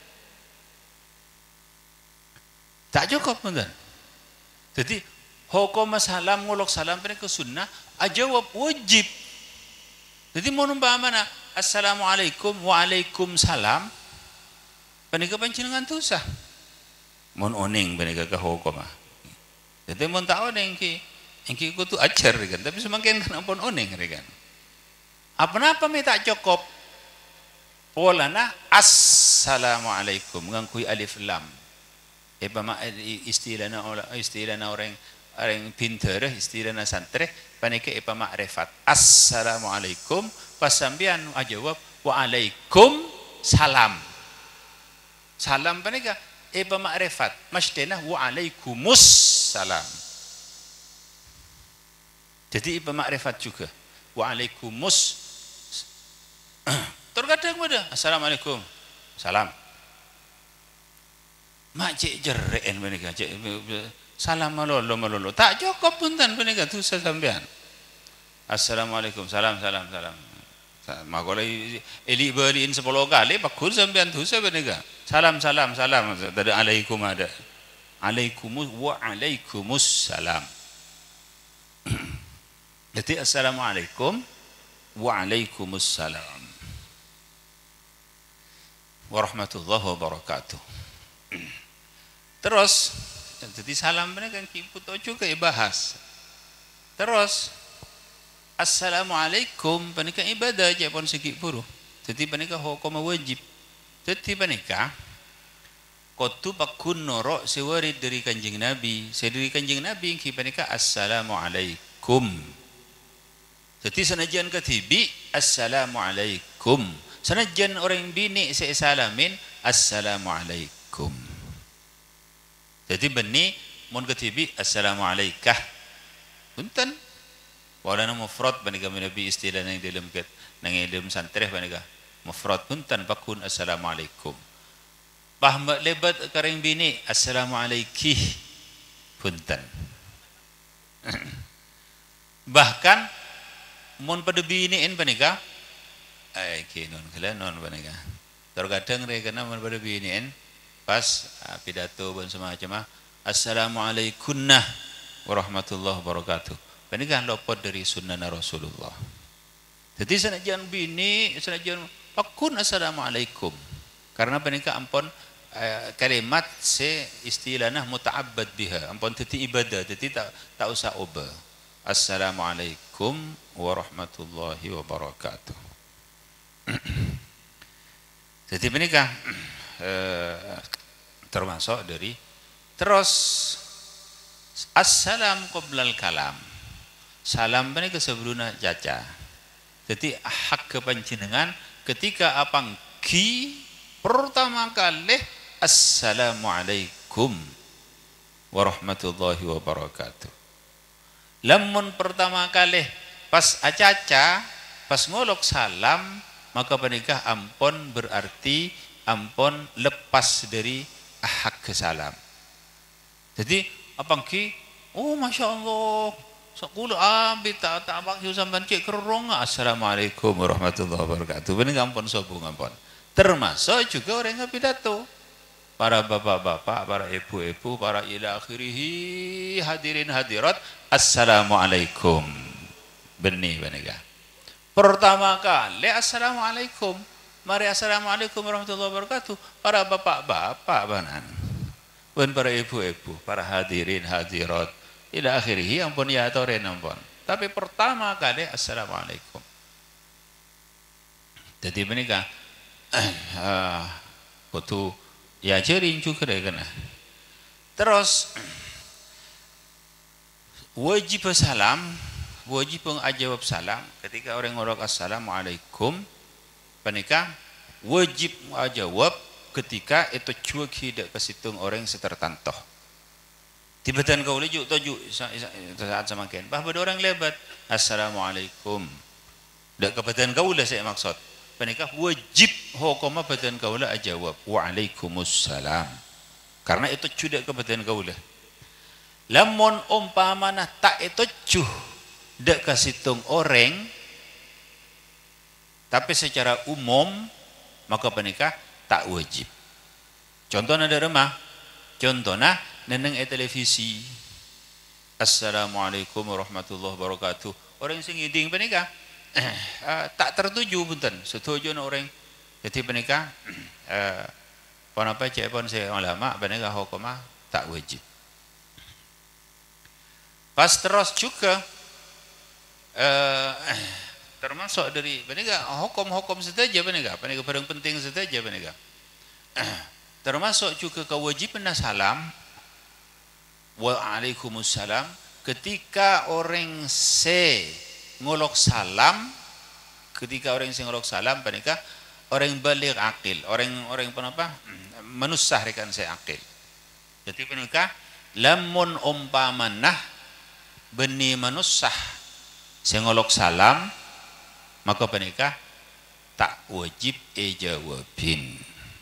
Tak cukup benar. Jadi hukum salam ngolok salam benar ke sunnah, ajawab wajib. Jadi mau numpah mana? Assalamualaikum waalaikumsalam. Benar ke panjenengan tu sah. Mon oning benar ke hukum ah. Jadi mun tak oning ki, engki ku tu ajar kan, tapi semakin kan ampun oning kan. Apa-apa mi tak cukup. Polana assalamualaikum ngangkui alif lam. Eh pama istilahna istilahna orang orang pinter, istilahna santri, panike eh ma'rifat. Assalamualaikum pas sampean ajawab waalaikum salam. Salam panike eh ma'rifat, mestina waalaikumus salam. Jadi ipa makrifat juga. Waalaikumsalam. Terkadang ada assalamualaikum. Salam. Mak cek jereen menika cek salam malolo malolo. Tak cukup punten menika tu sampean. Assalamualaikum. Salam salam salam. Makolai eli beriin sepuluh kali bagus sampean tu menika. Salam salam salam. Tadi alaikum ada. Alaikumus wa alaikumussalam. Jadi assalamualaikum wa alaikumussalam warahmatullahi wabarakatuh. Terus jadi salam benar kan kita juga bahas. Terus assalamualaikum panika ibadah aja pun sikit buruh. Jadi panika hukum wajib. Jadi panika Kotu pakun norok sewarid dari kanjeng Nabi. Sediri kanjeng Nabi ki panika assalamualaikum. Jadi senajan ketibi assalamualaikum. Senajan orang bini saya salamin assalamualaikum. Jadi benih mun ketibi assalamualaikah. Punten. Wala mufrad panika Nabi istilah nang dalam ket nang dalam santreh panika. Mufrad punten pakun assalamualaikum. Bah lebat karing bini assalamualaiki punten. Bahkan mun pada bini en panika ai kinon kala non panika. Terkadang rekana mun pada bini en pas pidato pun semacam assalamualaikunna warahmatullahi wabarakatuh. Panika lopot dari sunnah Rasulullah. Jadi senajan bini senajan pakun assalamualaikum. Karena panika ampun Uh, kalimat se istilahnya muta'abbad biha ampun titi ibadah titi tak tak usah ubah. Assalamualaikum warahmatullahi wabarakatuh. Jadi menikah uh, termasuk dari terus assalam qoblal kalam. Salam menikah sebelumnya caca. Jadi hak kepanjenengan ketika apang ki pertama kali assalamualaikum warahmatullahi wabarakatuh. Lamun pertama kali pas acaca pas ngolok salam maka panikah ampun berarti ampun lepas dari hak salam. Jadi apang ki oh masya Allah sakula abi tak tak abang sampean cek kerong assalamualaikum warahmatullahi wabarakatuh. Bening ampun sobung ampun. Termasuk juga orang yang pidato. Para bapak-bapak, para ibu-ibu, para ila akhirihi hadirin hadirat. Assalamualaikum. Benih benih. Pertama kali assalamualaikum. Mari assalamualaikum warahmatullahi wabarakatuh. Para bapak-bapak banan. Dan para ibu-ibu, para hadirin hadirat. Ila akhirihi ampun ya atau ren ampun. Tapi pertama kali assalamualaikum. Jadi benih Uh, kutu ya jering juga deh kena. Terus wajib salam, wajib mengajawab salam ketika orang ngorok assalamualaikum. Panika wajib mengajawab ketika itu cuek hidak kesitung orang setertantoh. Tiba-tiba kau lejuk tojuk saat semakin. Bah pada orang lebat assalamualaikum. Dak kebetulan kau lah saya maksud. Panikah wajib hukuma badan kaula ajawab waalaikumsalam karena itu sudah kebetulan kaula. Lamun umpamana tak itu cuh dak kasitung orang tapi secara umum maka panikah tak wajib. Contohnya ada rumah, contohnya neneng e televisi assalamualaikum warahmatullahi wabarakatuh orang sing ngiding panikah Uh, tak tertuju punten setuju orang jadi penikah uh, pon apa cek pon saya ulama penikah hukumah tak wajib. Pas terus juga uh, termasuk dari penikah hukum-hukum saja penikah penikah paling penting saja penikah uh, termasuk juga kewajiban salam waalaikumsalam ketika orang se ngolok salam ketika orang yang ngolok salam panika orang balik akil orang orang apa manusia rekan saya akil jadi panika lamun umpamanah beni manusia sing ngolok salam maka panika tak wajib ejawabin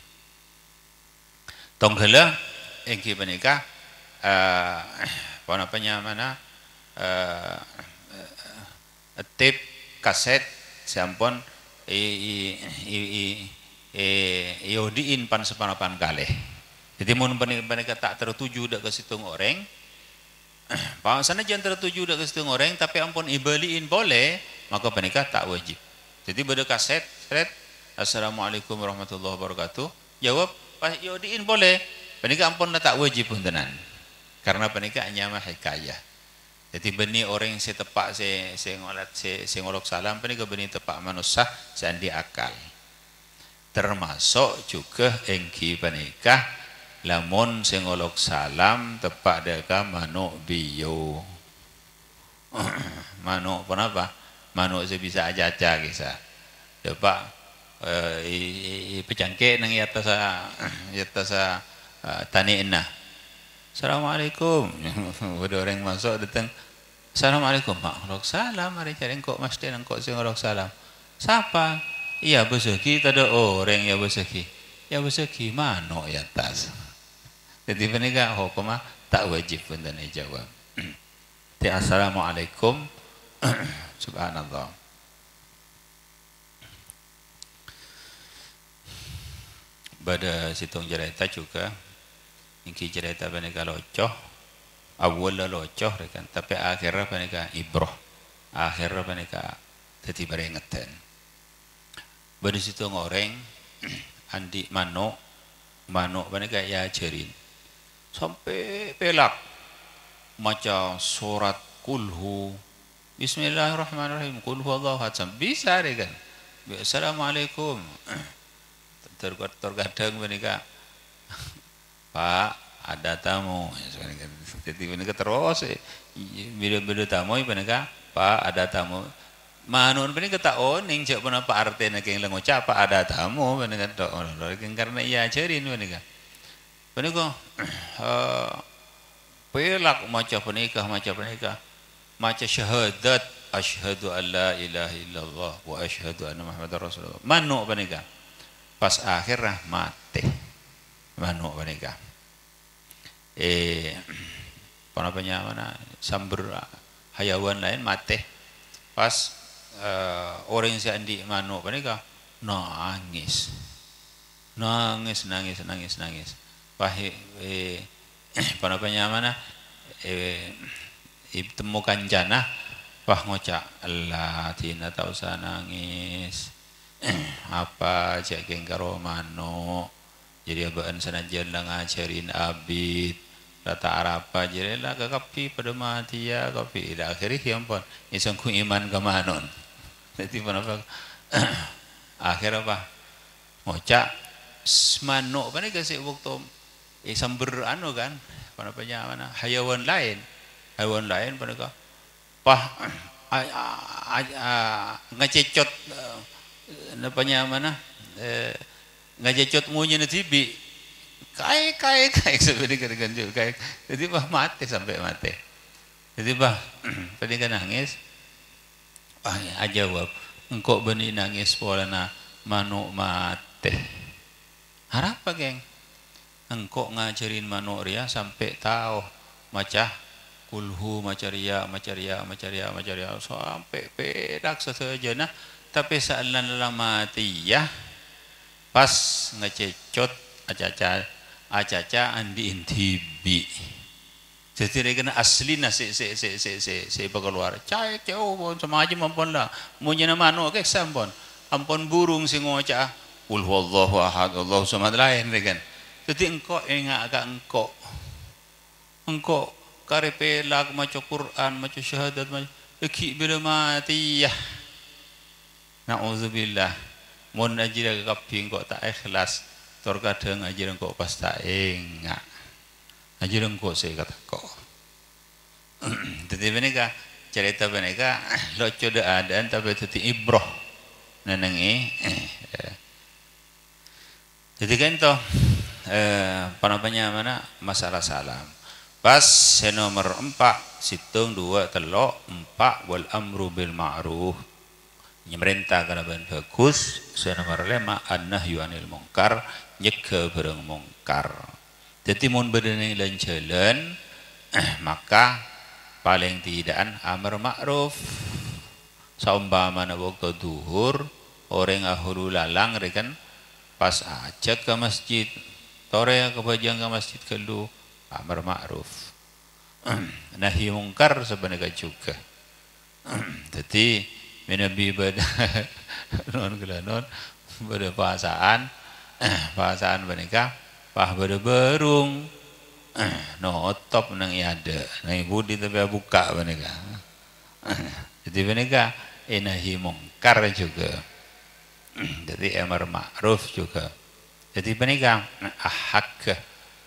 tonggala engki panika uh, apa namanya mana uh, tape kaset sampun i i i i iodiin pan sepanapan kali. Jadi mun mereka tak tertuju dak ke situng orang, pak sana jangan tertuju dak ke situng orang, tapi ampun ibaliin boleh, maka mereka tak wajib. Jadi pada kaset, thread, assalamualaikum warahmatullahi wabarakatuh, jawab pas iodiin boleh, mereka ampun tak wajib pun tenan, karena mereka hanya mah hikayah. Jadi benih orang yang setepak se se ngolat se se ngolok salam penika benih tepak manusia sandi akal. Termasuk juga engki penika lamun sing ngolok salam tepak deka manuk bio. Manuk kenapa? Manuk saya bisa aja-aja kisah. Tepak eh, pecangke nang atas atas tani enah. Assalamualaikum. Ada orang masuk datang. Assalamualaikum. Mak ngolok salam hari cari engkau mesti engkau sing ngolok salam. Siapa? Iya beseki tada orang ya beseki. Ya beseki manuk ya atas. Jadi penikah hukum tak wajib pun dan jawab. Ti assalamualaikum. Subhanallah. Pada situng cerita juga, ingki cerita penikah locoh, awal locoh rekan, tapi akhirnya penikah ibroh, akhirnya penikah jadi berengetan. Pada situng orang, andi manuk, manuk penikah ya ajarin. Sampai pelak maca surat kulhu bismillahirrahmanirrahim kulhu Allahu ahad bisa deh kan. Assalamualaikum terkadang menika Pak ada tamu jadi menika terus bila-bila tamu menika Pak ada tamu manun menika tak oning cak menapa artinya keng ngucap Pak ada tamu menika tok karena iya ajarin menika penikah uh, pelak maca penikah maca penikah maca syahadat asyhadu an la ilaha illallah wa asyhadu anna muhammadar rasulullah manuk penikah pas akhirnya mati manuk penikah eh panapanya mana samber hayawan lain mati pas uh, orang sandi manuk penikah nangis nangis nangis nangis nangis Wah, eh, panapanya mana? Eh, temukan jannah, wah ngocak Allah, tina tak usah nangis. Apa cekeng karo mano? Jadi abaan sanajan lang ngajarin abid, rata arapa jadi lah kapi pada mati ya kapi. Ida akhirnya yang pun iseng ku iman ke manon. Jadi panapa? Akhir apa? Ngocak manuk, mana kasih waktu eh samber anu kan panapanya mana hayawan lain hayawan lain panaka pah ngececot napanya mana eh, ngececot ngunya na tibi kai kai kai sebenarnya kan juga kai jadi bah mati sampai mati jadi bah tadi kan nangis ah ajawab engkau benih nangis pola na manuk mati harap apa geng engkau ngajarin manusia sampai tahu maca kulhu maca ria maca ria maca ria maca ria sampai pedak sesejana tapi saalan dalam mati ya pas ngececot acaca acaca andi intibi jadi kena asli nasi se se se se se keluar cai jauh pun sama aja mampun lah mau nyana manu ke sampun ampun burung sing ngoca kulhu Allahu ahad Allahu samad lain kan. Jadi engkau enggak agak engkau engkau karepelak maca Quran maca syahadat maca iki bila mati ya naudzubillah mun ajira kapi engkau tak ikhlas terkadang ajira engkau pas tak enggak ajira engkau saya kata kok jadi mereka cerita mereka lucu ada tapi teti ibroh nenengi jadi kan toh Eh, panapanya mana masalah salam pas nomor empat situng dua telok empat wal amru bil ma'ruf nyemerintah kana ban bagus nomor lima an-nahyu anil munkar nyegah barang mungkar jadi mun bedene lan jalan eh, maka paling tidak amar ma'ruf saumpamana waktu duhur orang ahulu lalang rekan pas ajak ke masjid tore kebajang ke masjid kelu amar ma'ruf nahi mungkar sebenarnya juga jadi menabi pada non non pada pasaan pasaan menikah pah pada berung no top nang ada nang ibu di tapi buka menikah jadi menikah nahi mungkar juga jadi amar ma'ruf juga. Jadi penikah ahak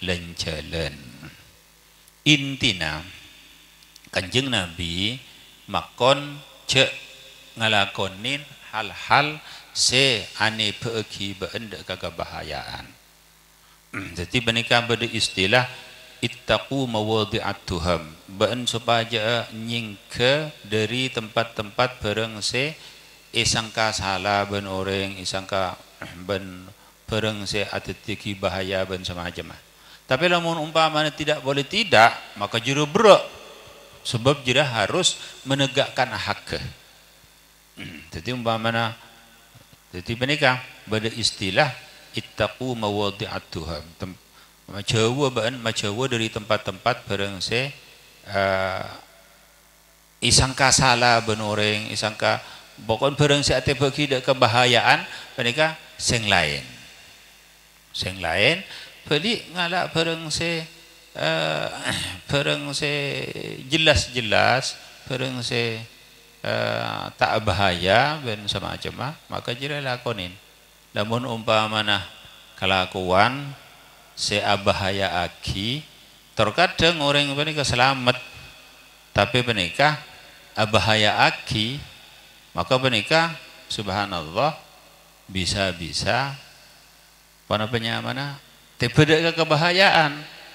lan jalan. Intina Kanjeng Nabi makon cek ngalakonin hal-hal se ane pergi beenda kegabahayaan. Jadi benika pada istilah ittaqu mawadhi'at tuham, ben supaya nyingke dari tempat-tempat bareng se isangka salah ben orang isangka ben bareng se atitiki bahaya ben semacam. Tapi lamun umpamanya tidak boleh tidak, maka juru berak sebab jira harus menegakkan hak. Jadi umpamanya jadi benika pada istilah ittaqu mawadhi'at tuham, macawa ban macawa dari tempat-tempat bareng se uh, isangka salah ben orang isangka pokon bareng se ate bagi dak kebahayaan benika sing lain sing lain beli ngalak bareng se uh, bareng se jelas-jelas bareng se uh, tak bahaya ben semacam maka jira lakonin. Namun umpamana kelakuan se bahaya aki terkadang orang benika selamat tapi benika bahaya aki maka benika subhanallah bisa-bisa pada penyamana tidak ke kebahayaan.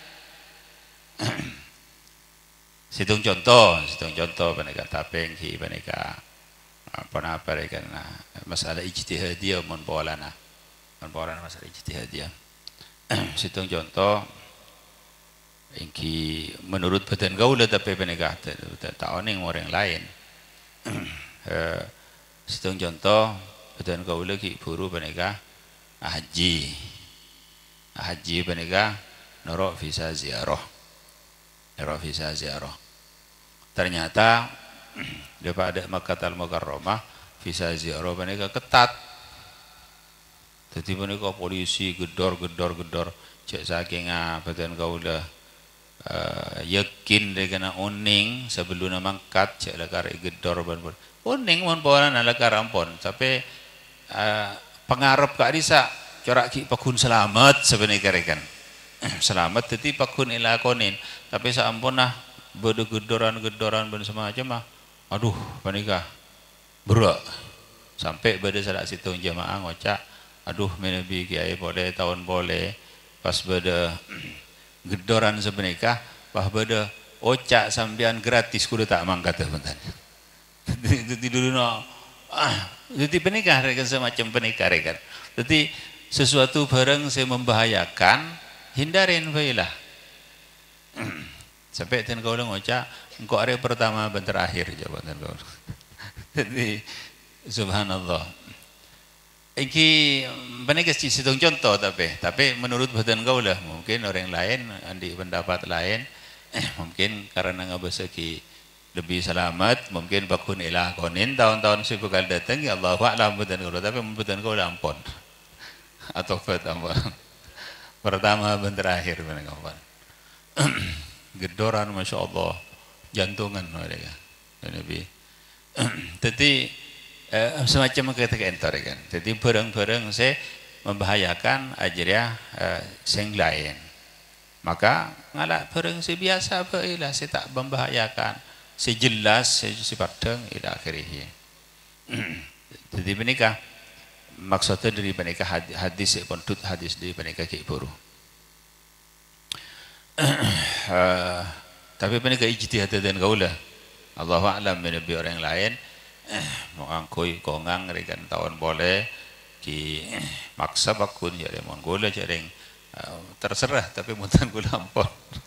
Situng contoh, situng contoh benika tapeng ki benika apa-apa rekan masalah ijtihadiyah mun polana. Mun polana masalah ijtihadiyah. Situng contoh ingki menurut badan gaula tapi benika tak oning orang lain. Situng contoh badan gaula ki buru benika haji. Haji benika noro visa ziarah. Noro visa ziarah. Ternyata daripada Makkahul Mukarramah visa ziarah benika ketat. Jadi benika polisi gedor-gedor gedor cek saking badan kaula uh, yakin dengan oning sebelum mangkat cek lekar gedor ban oning mun pawana lekar ampun tapi uh, pengarep ka disa corak ki pakun selamat sebenarnya rekan. Selamat jadi pakun ilakonin tapi saampunah bede gedoran-gedoran ben semacam mah aduh panika berak sampai bede sadak situng jamaah ngocak aduh menebi kiai boleh tahun boleh pas bede gedoran sebenika pas bede ocak sampean gratis kudu tak mangkat bentar. Jadi dulu no ah jadi penikah rekan semacam penikah rekan. Jadi sesuatu barang saya membahayakan hindarin baiklah. Sampai ten kau ngocak engkau hari pertama ben terakhir jabatan kau. Jadi subhanallah. Iki benar kasih situng contoh tapi tapi menurut badan kau lah mungkin orang lain andi pendapat lain eh, mungkin karena ngabasaki lebih selamat mungkin bakun ilah konin tahun-tahun si bakal datang ya Allah wa'lam badan kau tapi badan kau lah ampun atau pertama pertama ben terakhir benar kau gedoran masya Allah jantungan mereka Nabi. Jadi eh, semacam ketika entar kan. Jadi barang-barang saya membahayakan ajarnya eh, sing lain. Maka ngalak barang saya biasa baiklah saya tak membahayakan. Saya jelas saya sifateng ila akhirih. Jadi menikah maksudnya dari menikah hadis, hadis kontut hadis dari menikah ki buru. Uh, tapi menikah ijtihad dan kaulah Allahu a'lam menabi orang lain mau angkoi kongang rekan tahun boleh ki maksa bakun jadi mon gula jaring uh, terserah tapi mutan gula ampun.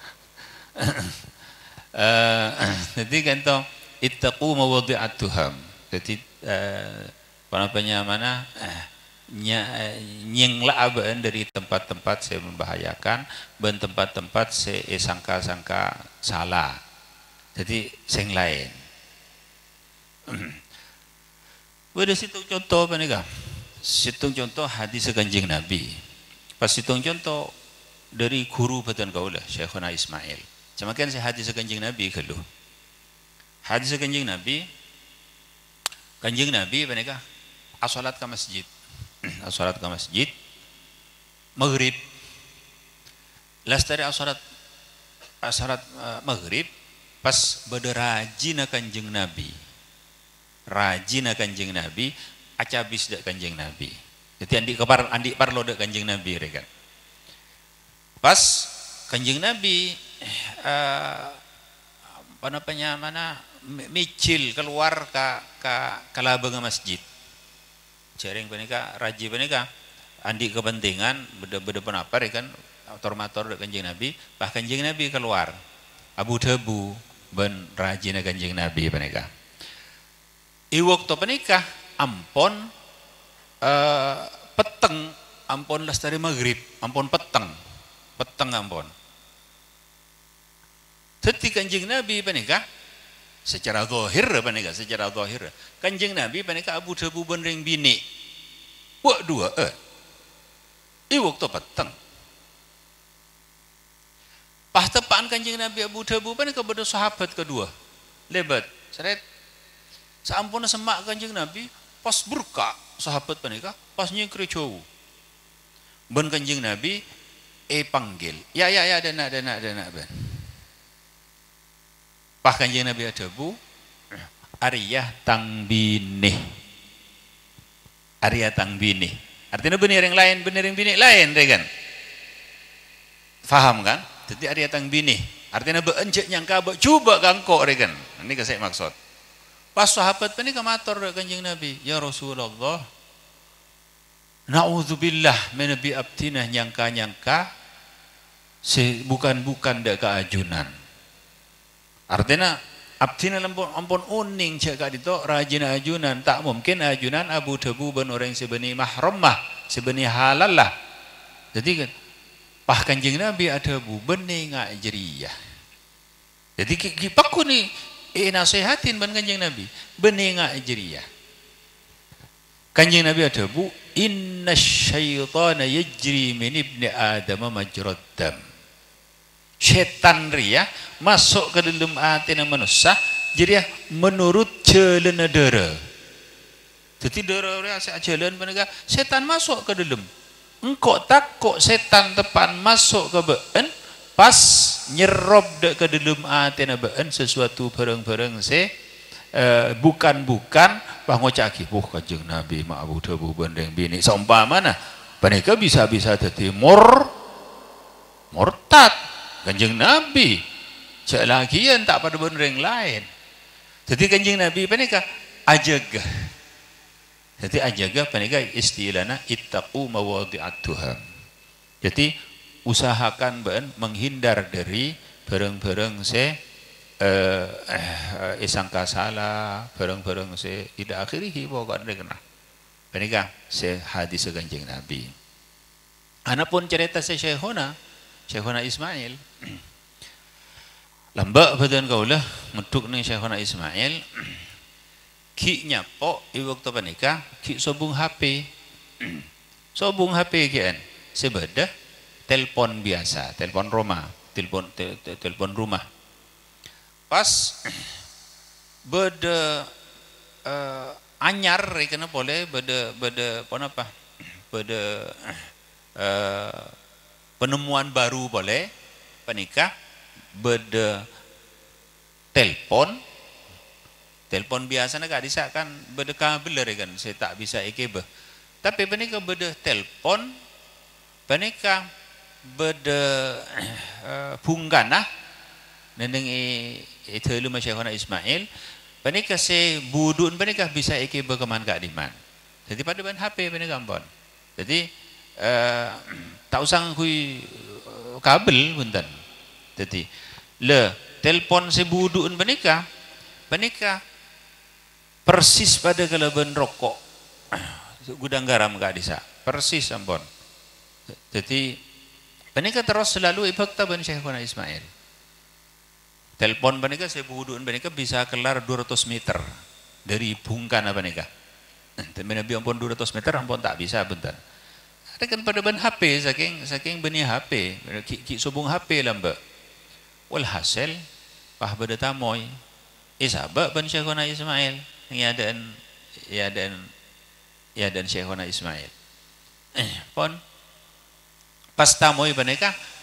uh, jadi kan to ittaqu mawadhi'at tuham. Jadi uh, panapanya mana uh, nyingla abaan dari tempat-tempat saya membahayakan dan tempat-tempat saya sangka-sangka salah jadi sing lain. Pada situng contoh apa nih kak? Situng contoh hadis Kanjeng Nabi pas situng contoh dari guru batan kaulah Syekhuna Ismail semakin saya hadis Kanjeng Nabi kalau hadis Kanjeng Nabi Kanjeng Nabi apa nih kak? As-salat ke masjid salat ke masjid maghrib lastari asarat asarat uh, maghrib pas bade rajina kanjeng Nabi. Rajina kanjeng Nabi, acabis dak kanjeng Nabi. Jadi andi kepar andi parlo dak kanjeng Nabi rekan. Pas kanjeng Nabi uh, apa namanya mana micil keluar ke ke kalabeng masjid. Jaring penika raji penika andi kepentingan beda-beda penapa rekan otor-mator dak kanjeng Nabi, bah kanjeng Nabi keluar. Abu Dhabu ben rajina kanjeng Nabi penika. I waktu penikah ampon uh, peteng ampon lastari maghrib ampon peteng peteng ampon. Jadi kanjeng Nabi penikah secara zahir penikah secara zahir kanjeng Nabi penikah Abu Dhabu benring bini. Wah dua eh. I waktu peteng. Pas tepaan kanjeng Nabi Abu Dhabu penikah beda sahabat kedua. Lebat seret. Sampun semak kanjeng Nabi pas burka sahabat penikah pas nyekre jauh ben kanjeng Nabi eh panggil ya ya ya dana dana dana ben pas kanjeng Nabi ada bu ariyah tang bini ariyah tang bini artinya bener yang lain bener yang bini lain kan faham kan jadi ariyah tang bini artinya beencek nyangka coba gangkok kan ini saya maksud. Pas sahabat ini kemator kanjeng Nabi, ya Rasulullah, na'udzubillah menabi abdinah nyangka-nyangka, bukan-bukan dak keajunan. Artinya abdinah ampun ampun uning cak dito rajin ajunan, tak mungkin ajunan Abu Dhabu ben orang sebeni mahramah, sebeni halal lah. Jadi kan, pah kanjeng Nabi ada bu bening ajriyah. Jadi kipaku nih. Eh nasihatin ban kanjeng Nabi benenga ajriyah. Kanjeng Nabi ada bu inna syaitana yajri min ibni adam majrad dam. Setan ria masuk ke dalam hati manusia jadi menurut jalan darah. Jadi darah ria jalan penegak setan masuk ke dalam. Engkau takut setan tepan masuk ke been pas nyerob dek ke dalam hati nabaan sesuatu barang-barang se uh, bukan-bukan bah ngocaki buh kanjeng Nabi ma Abu Dhabu bandeng bini seumpamana mereka bisa-bisa jadi mur murtad kanjeng Nabi cak lagian tak pada bandeng lain jadi kanjeng Nabi mereka ajaga jadi ajaga mereka istilahnya ittaqu mawadhi'at tuham jadi usahakan ben menghindar dari barang-barang se eh, eh, sangka salah barang-barang se tidak akhirihi pokoknya kena penikah se hadis kanjeng Nabi. Anapun cerita se Syekhona Syekhona Ismail lambak badan kaulah ngeduk nih Syekhona Ismail ki nyapok i waktu penikah ki sobung H P sobung H P kian sebedah telepon biasa, telepon rumah, telepon te, te, telepon rumah. Pas beda uh, anyar kena boleh beda beda apa apa? Beda uh, penemuan baru boleh penikah beda telepon telepon biasa nak bisa kan beda kabel kan saya tak bisa ikebe. Tapi penikah beda telepon penikah beda uh, bunggana nendeng itu lu Syekhona Ismail panikah se budun panikah bisa iki berkeman kak diman jadi pada ban H P panikah ampun jadi uh, tak usah kui uh, kabel punten jadi le telepon se budun panikah panikah persis pada kalaban rokok gudang garam kak disa persis ampun jadi penikah terus selalu ibakta ban Syekhona Ismail. Telepon penikah saya buduan penikah bisa kelar dua ratus meter dari bungkan apa nikah. Tapi Nabi ampun dua ratus meter ampun tak bisa bentar. Ada kan pada ban H P saking saking benih H P, ki, ki subung H P lah mbak. Walhasil pah beda tamoy. Isabak ban Syekhona Ismail. Ya dan ya dan ya dan Syekhona Ismail. Eh, pon pas tamoy beneka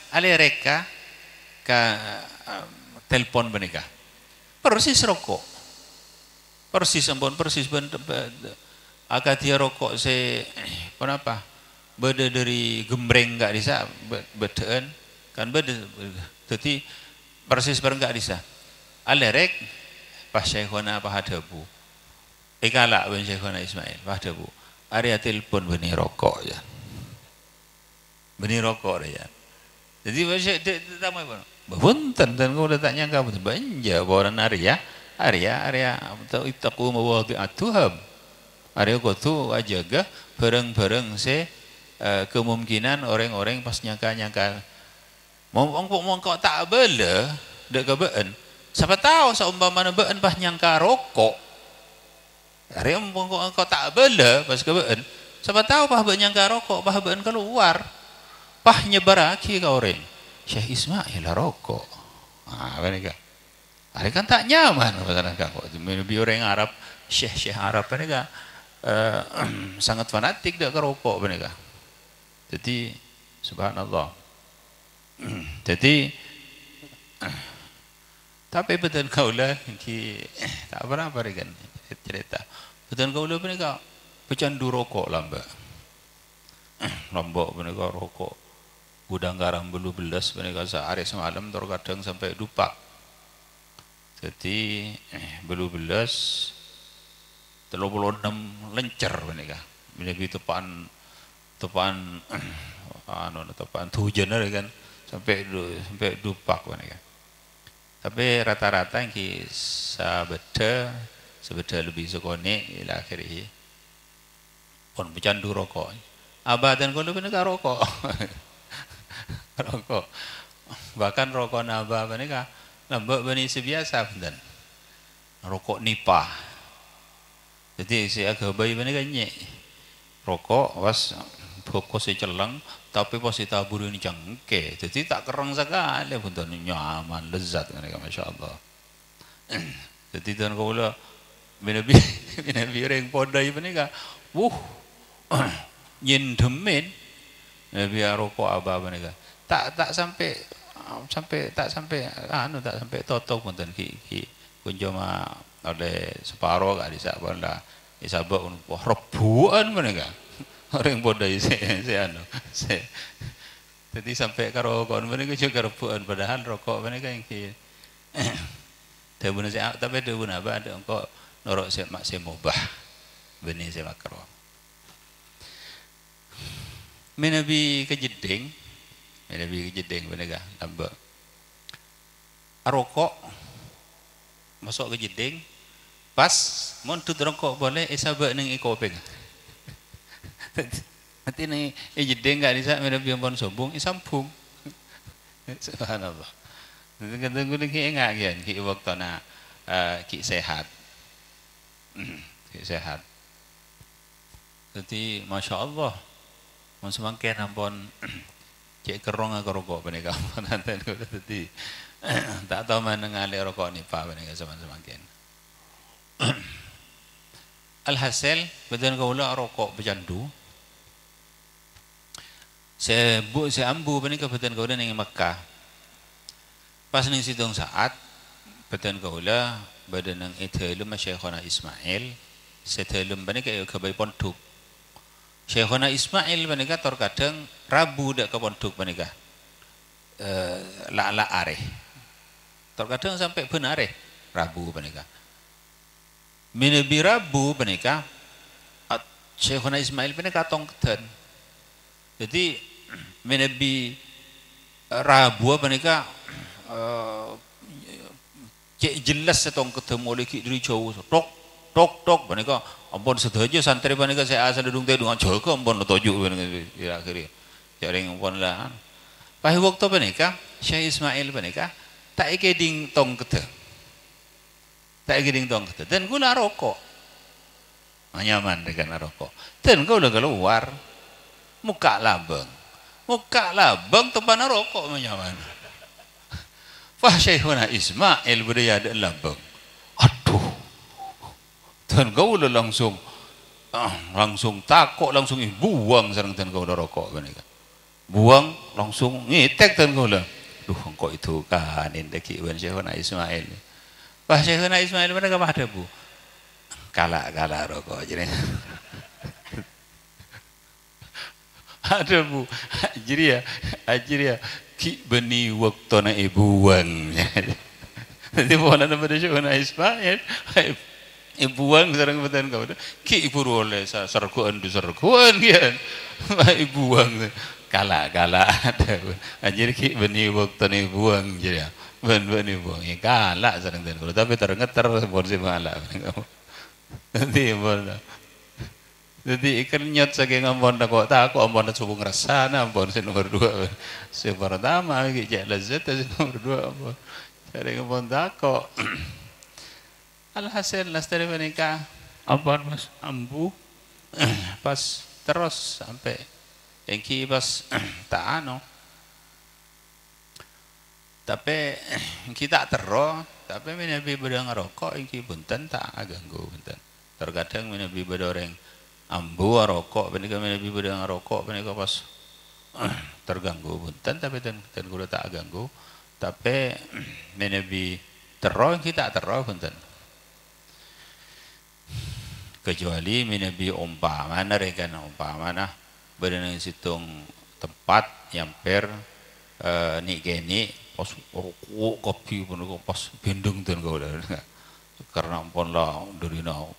ale reka ka um, telepon menika persis rokok persis ampun persis ben agak dia rokok se kenapa beda dari gembreng enggak bisa bedaan kan beda jadi persis ber enggak bisa ale rek pas syekhona apa hadabu ikala ben syekhona Ismail hadabu area telepon beni rokok ya beni rokok ya jadi masih tamu apa bunten dan kau udah tanya kamu banja orang area area area atau itaku mawadhi'atuham area kau tu ajaga bareng-bareng se uh, kemungkinan orang-orang pas nyangka-nyangka mau mau kau tak bela dek kebeen siapa tahu seumpama been pas nyangka rokok area mau kau tak bela pas kebeen siapa tahu pas nyangka rokok pas been keluar pah nyebaraki ke orang Syekh Ismail rokok ah mereka hari kan tak nyaman pasal kau lebih orang Arab Syekh Syekh Arab mereka uh, sangat fanatik dak ke rokok mereka jadi subhanallah jadi tapi betul kau lah ki tak apa apa kan cerita betul kau lah mereka pecandu rokok lamba lombok mereka rokok gudang garam belu belas mereka sehari semalam terkadang sampai dupak jadi eh, belu belas telur puluh enam lencer mereka menjadi tepan tepan anu tepan hujan kan sampai sampai dupak mereka tapi rata-rata yang kisah beda sebeda lebih sekone ila akhirnya pun pecandu rokok abah dan kalau mereka rokok rokok bahkan rokok nabah mereka lambak bani sebiasa bener rokok nipah jadi si agak bayi mereka nyek rokok was fokus celeng tapi pas ditaburin cengke jadi tak kerang sekali bener nyaman lezat mereka masya Allah jadi tuan kau lah minabi minabi orang podai mereka wuh nyendemin biar rokok abah mereka tak tak sampai sampai tak sampai anu tak sampai totok punten ki ki kunjama oleh separuh gak bisa benda isabak wah rebuan mereka orang bodai se se anu se jadi sampai karo kon mereka juga rebuan padahal rokok mereka yang ki debuna se tapi debuna apa ada engko norok se mak se mubah benih se makro menabi kejeding menabi kejeding benega tambah rokok masuk ke jeding pas montut rokok boleh isabak ning ikopeng nanti ning jeding gak bisa menabi ampun sombong isambung subhanallah kadang kadang ki enggak kian ki waktuna ki sehat ki sehat jadi masya Allah mun semangke ampun cek kerong ke rokok benega nanten jadi tak tahu mana ngali rokok ni pa benega semangken alhasil betul kau lah rokok bercandu saya bu saya ambu benega betul kau dah ning Mekah pas ning situng saat betul kau lah badan nang ethelum Syekhona Ismail sethelum benega ke bayi pondok Syekhona Ismail menika terkadang Rabu dak ke pondok menika eh la-la areh terkadang sampai benar areh Rabu menika menebi Rabu menika Syekhona Ismail menika tong keden jadi menebi Rabu menika eh cek jelas setong ketemu oleh ki dari jauh tok tok tok menika ampun sedaja santri menika saya asal dudung teh dengan jaga ampun tojuk menika akhirnya jaring ampun lah pas waktu menika Syekh Ismail menika tak ike ding tong kete tak ike ding tong kete dan gula rokok nyaman dengan rokok dan gula keluar muka labeng muka labeng tepan rokok nyaman wah Syekhuna Ismail berdaya ada labeng aduh dan kau udah langsung ah, langsung takut langsung buang sareng dan kau udah rokok menika buang langsung ngitek dan kula. Duh kok itu kan ini kiwan Syekhuna Ismail. Wah Syekhuna Ismail mereka pada bu. Kalak-kalak rokok jadi. Ada bu, jadi ya, jadi ya, ki beni waktona ibuan. Jadi mana nama dia Syekhuna Ismail, ibuan sekarang betul kau tu, ki ibu oleh serkuan du serkuan kan, ibuan, kalak-kalak ada bu. Jadi ki beni waktona ibuan jadi ya, ben ben ibuan, ya kalak sekarang betul. Tapi terengeter porsi malak. Nanti boleh. Jadi ikan nyot saking ampun tak kok tak kok ampun subuh ngerasana ampun si nomor dua si pertama gitu lazat si nomor dua ampun cari ampun tak kok alhasil nas dari menikah ampun mas ambu pas terus sampai engki pas tak anu tapi kita terus tapi menabi bedang rokok engki punten tak ganggu punten terkadang menabi bedoreng ambu rokok benika menabi bedang rokok benika pas terganggu punten tapi dan dan kudu tak ganggu tapi menabi terus kita terus punten kecuali menabi umpamana rekan umpamana berenang situng tempat yang per uh, ni geni pas rokok kopi pun pas bendung dan kau dah karena ampun lah dari now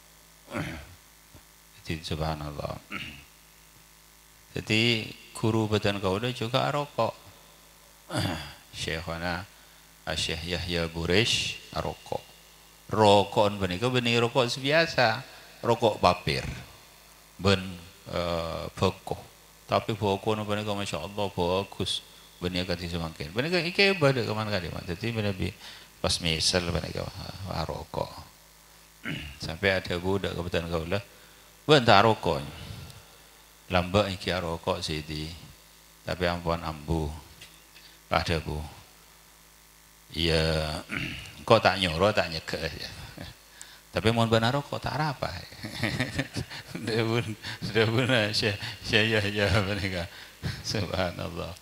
jadi subhanallah jadi guru badan kau dah juga rokok Syekhana Syekh Yahya Buresh rokok rokok benika benih rokok biasa rokok papir ben uh, bekoh tapi bekoh nu benika masya Allah bagus benih kati semakin benika ike balik kemana kali mak jadi benih pas misal benika rokok sampai ada budak kebetulan kau lah bentar rokok lambak iki rokok sidi tapi ampun ambu ada bu iya kok tak nyoro tak nyeke ya tapi mohon benar rokok tak apa dah pun dah pun saya saya ya mereka subhanallah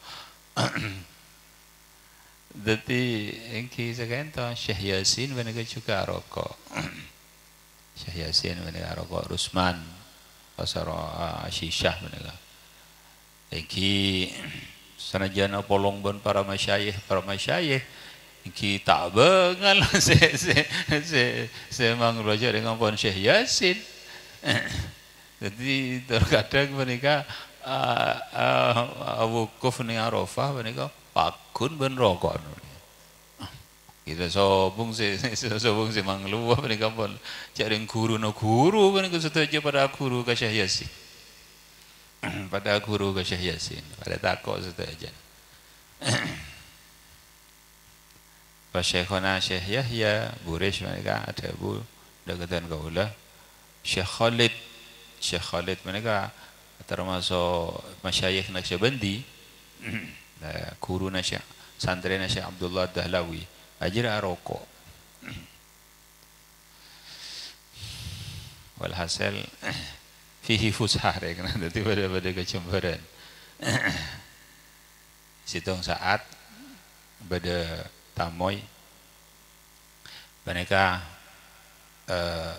jadi engki sekian tu Syekh Yasin mereka juga rokok Syekh Yasin mereka rokok Rusman pasar Syishah mereka engki sanajan apolong bon para masyayikh para masyayikh engki tak bengal se se se se mang belajar dengan pon Syekh Yasin jadi terkadang mereka wukuf ni Arafah mereka pakun ben rokok kita sobung si sobung si mang luah mereka pun cari guru no guru mereka setuju pada guru ke Syekh Yasin pada guru ke Syekh Yasin pada takut setuju pas Syekhona Syekh Yahya Buresh mereka ada bu dekatan kaulah Syekh Khalid Syekh Khalid mereka termasuk masyayikh Naqsyabandi guru Syekh santri Syekh Abdullah Dahlawi ajar rokok walhasil fihi fushah karena nanti pada pada kecemburuan situng saat pada tamoy mereka uh,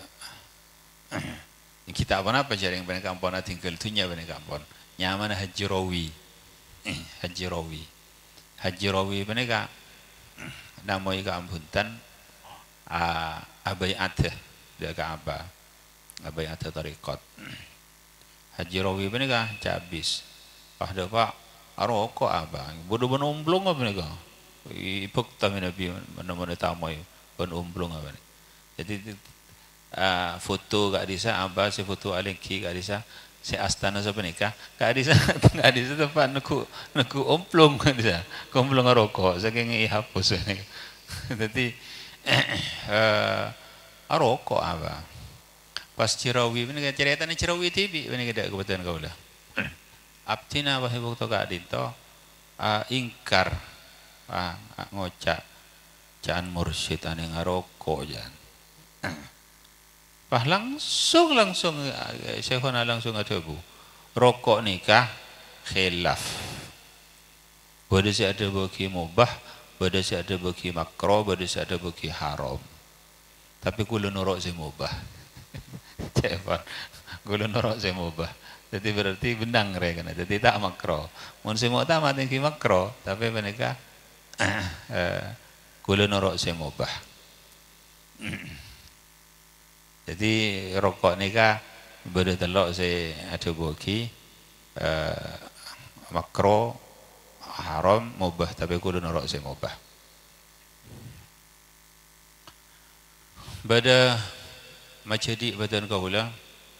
kita apa apa cari mereka ampun tinggal tunya mereka ampun nyaman haji rawi haji rawi haji rawi mereka namoi ka ampuntan abai ateh dia ka apa abai ateh tariqat haji rawi mereka cabis pada pak aroko apa bodoh bodoh umblong apa mereka ipuk tamin nabi mana-mana tamoy ben umblong apa jadi Uh, foto Kak Adisa apa si foto Alengki Kak Adisa si Astana siapa nikah Kak Adisa Kak Adisa tempat neku neku omplong Kak Adisa omplong rokok saking ihapus jadi uh, rokok apa pas Cirawi ini cerita ni Cirawi T V ini kita kebetulan kau lah abtina wahai bukto Kak Adito uh, ingkar uh, ngocak jangan mursyid ane ngarokok jangan Bah langsung langsung Syekhona langsung ada bu rokok nikah khilaf Bada si ada bagi mubah, bada si ada bagi makro, bada si ada bagi haram. Tapi kula nurut si mubah. Cepat. Kula nurut si mubah. Jadi berarti benang mereka. Jadi tak makro. Mun si muktamad tinggi makro, tapi mereka kula nurut si mubah. Jadi rokok nikah bada telok si ada bagi makro, haram, mubah, tapi kudu norok si mubah. Pada majadi badan kaula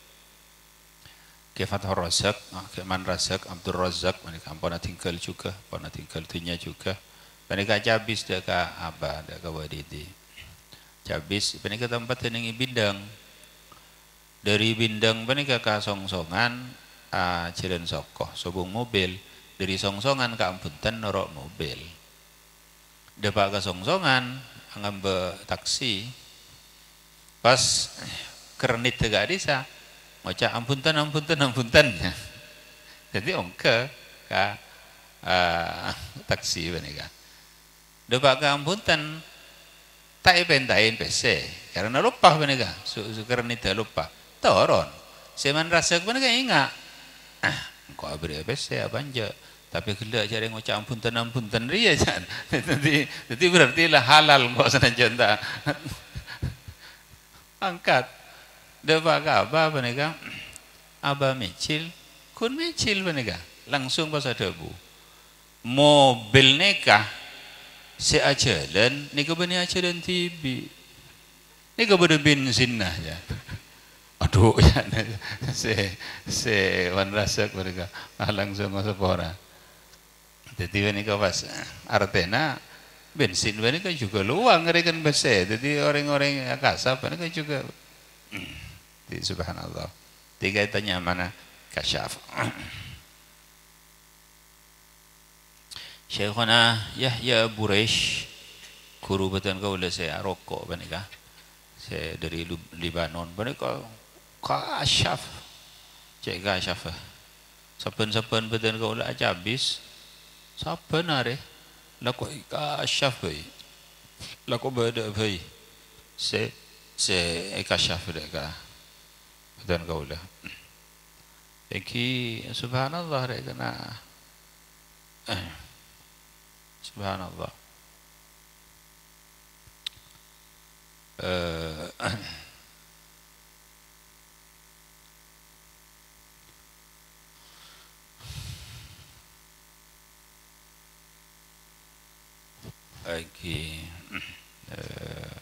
ke Fathur Razak, ke Man Razak, Abdul Razak, mereka pernah tinggal juga, pernah tinggal dunia juga. Mereka cabis dia ke apa, dia ke wadidi. Cabis, mereka tempat yang bindang. Dari bindang mereka ke songsongan, ah, jalan sokoh, sobong mobil. Dari songsongan ke Ampunten norok mobil. Depak ke songsongan ngambil taksi. Pas kerenit tegak desa, macam Ampunten Ampunten Ampunten. Jadi ongke ke uh, taksi benika. Depak ke Ampunten tak pentain pese karena lupa benika. Su, su kerenit lupa. Toron. Seman rasa benika ingat. Ah, kok abri pese abanja. Tapi gelak cari ngucap ampunten ampunten ria jan. Jadi jadi berarti lah halal kok senajan tak angkat. Depak apa benika? Aba mecil, kun mecil benika. Langsung pas ada bu. Mobil nikah si ajalan, nika bani ajalan tibi. Nika bade bensin nah ya. Aduh ya, si si wan rasak mereka langsung masuk orang. Jadi mereka pas artena bensin mereka juga luang ngerikan besar. Jadi orang-orang yang kasar mereka juga. Jadi subhanallah. Tiga tanya mana kasyaf. Syekhuna Yahya Buresh, guru betul kau udah saya rokok mereka. Saya dari Libanon mereka kasyaf, cek kasyaf. Saben-saben betul kau udah aja habis. Saben hari, laku kasyaf bay, laku beda bay. Se se kasyaf mereka betul kau udah. Eki subhanallah mereka na. Subhanallah. Uh, okay. uh,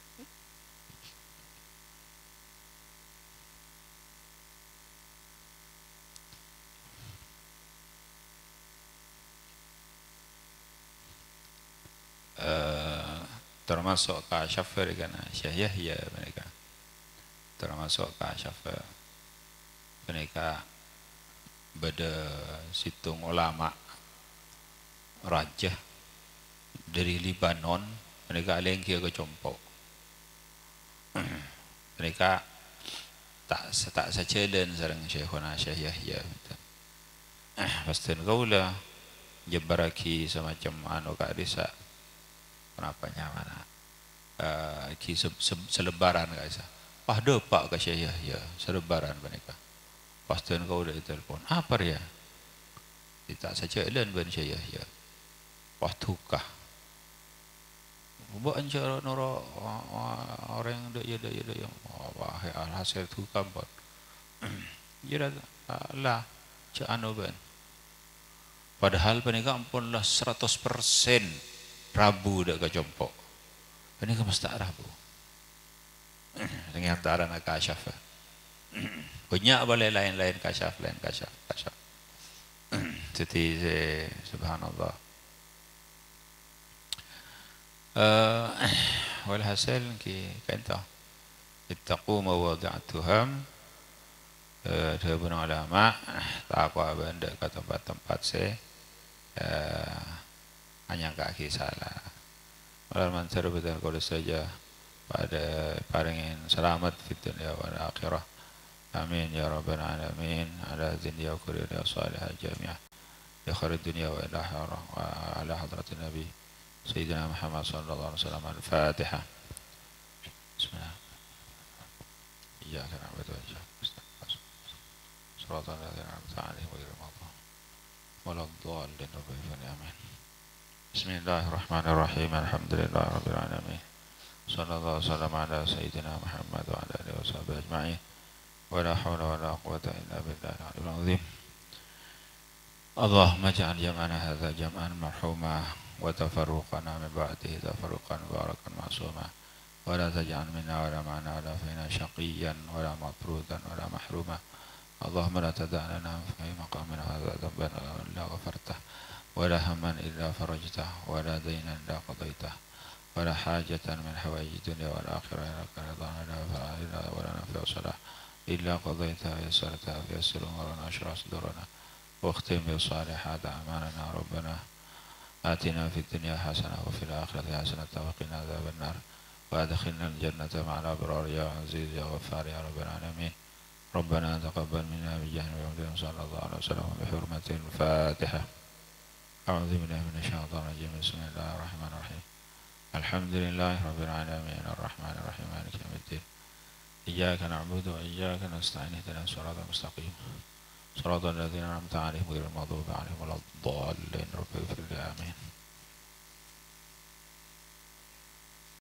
Uh, termasuk kasyaf mereka Syekh Yahya mereka termasuk kasyaf mereka beda situng ulama raja dari Libanon mereka lengki ke compok mereka tak tak saja dan sareng Syekhuna Syekh Yahya pasti kau lah jebaraki semacam anu kak desa kenapa mana uh, ki se, se, selebaran guys wah depak ke Syekh Yahya selebaran mereka pasti kau udah telepon apa ya tidak saja elan ben Syekh Yahya wah tukah buat anjara noro orang yang dak ya dak ya dak yang wah alhasil tukah buat jadi lah cak anu ben padahal mereka ampun lah seratus persen Rabu dak kejompok. Ini kan mesti Rabu. Dengan antara nak kasyaf. Banyak boleh lain-lain kasyaf, lain kasyaf, kasyaf. Jadi subhanallah. Uh, walhasil ki kata ittaqu mawada'tuham uh, ada pun ulama takwa benda ke tempat-tempat se uh, hanya kaki salah. Malam mancar betul kalau saja pada paringin selamat di dunia wal akhirah. Amin ya rabbal alamin. Ala zin ya kurir ya salih jami'ah. في خير الدنيا والآخرة، وعلى حضرة النبي سيدنا محمد صلى الله عليه وسلم. الفاتحة. بسم الله. إياك نعبد وإياك نستعين صراط الذين أنعمت عليهم غير المغضوب ولا الضالين آمين. بسم الله الرحمن الرحيم. الحمد لله رب العالمين، صلى الله وسلم على سيدنا محمد وعلى آله وصحبه أجمعين، ولا حول ولا قوة إلا بالله العلي العظيم. اللهم اجعل جمعنا هذا جمعا مرحوما، وتفرقنا من بعده تفرقا مباركا معصوما، ولا تجعل منا ولا معنا ولا فينا شقيا ولا مطرودا ولا محروما. اللهم لا تدع لنا في مقامنا هذا ذنبا إلا غفرته، ولا هما إلا فرجته، ولا دينا إلا قضيته، ولا حاجة من حوائج الدنيا والآخرة لك رضا ولا نفع صلاح إلا قضيتها ويسرتها، فيسر أمورنا واشرح صدورنا، واختم بالصالحات أعمالنا. ربنا آتنا في الدنيا حسنة وفي الآخرة حسنة وقنا عذاب النار، وأدخلنا الجنة مع الأبرار يا عزيز يا غفار يا رب العالمين. ربنا تقبل منا بجاه محمد صلى الله عليه وسلم بحرمة الفاتحة. أعوذ بالله من الشيطان الرجيم. بسم الله الرحمن الرحيم. الحمد لله رب العالمين الرحمن الرحيم مالك يوم الدين. إياك نعبد وإياك نستعين اهدنا الصراط المستقيم صراط الذين أنعمت عليهم غير المغضوب عليهم ولا الضالين. رب اغفر لي آمين.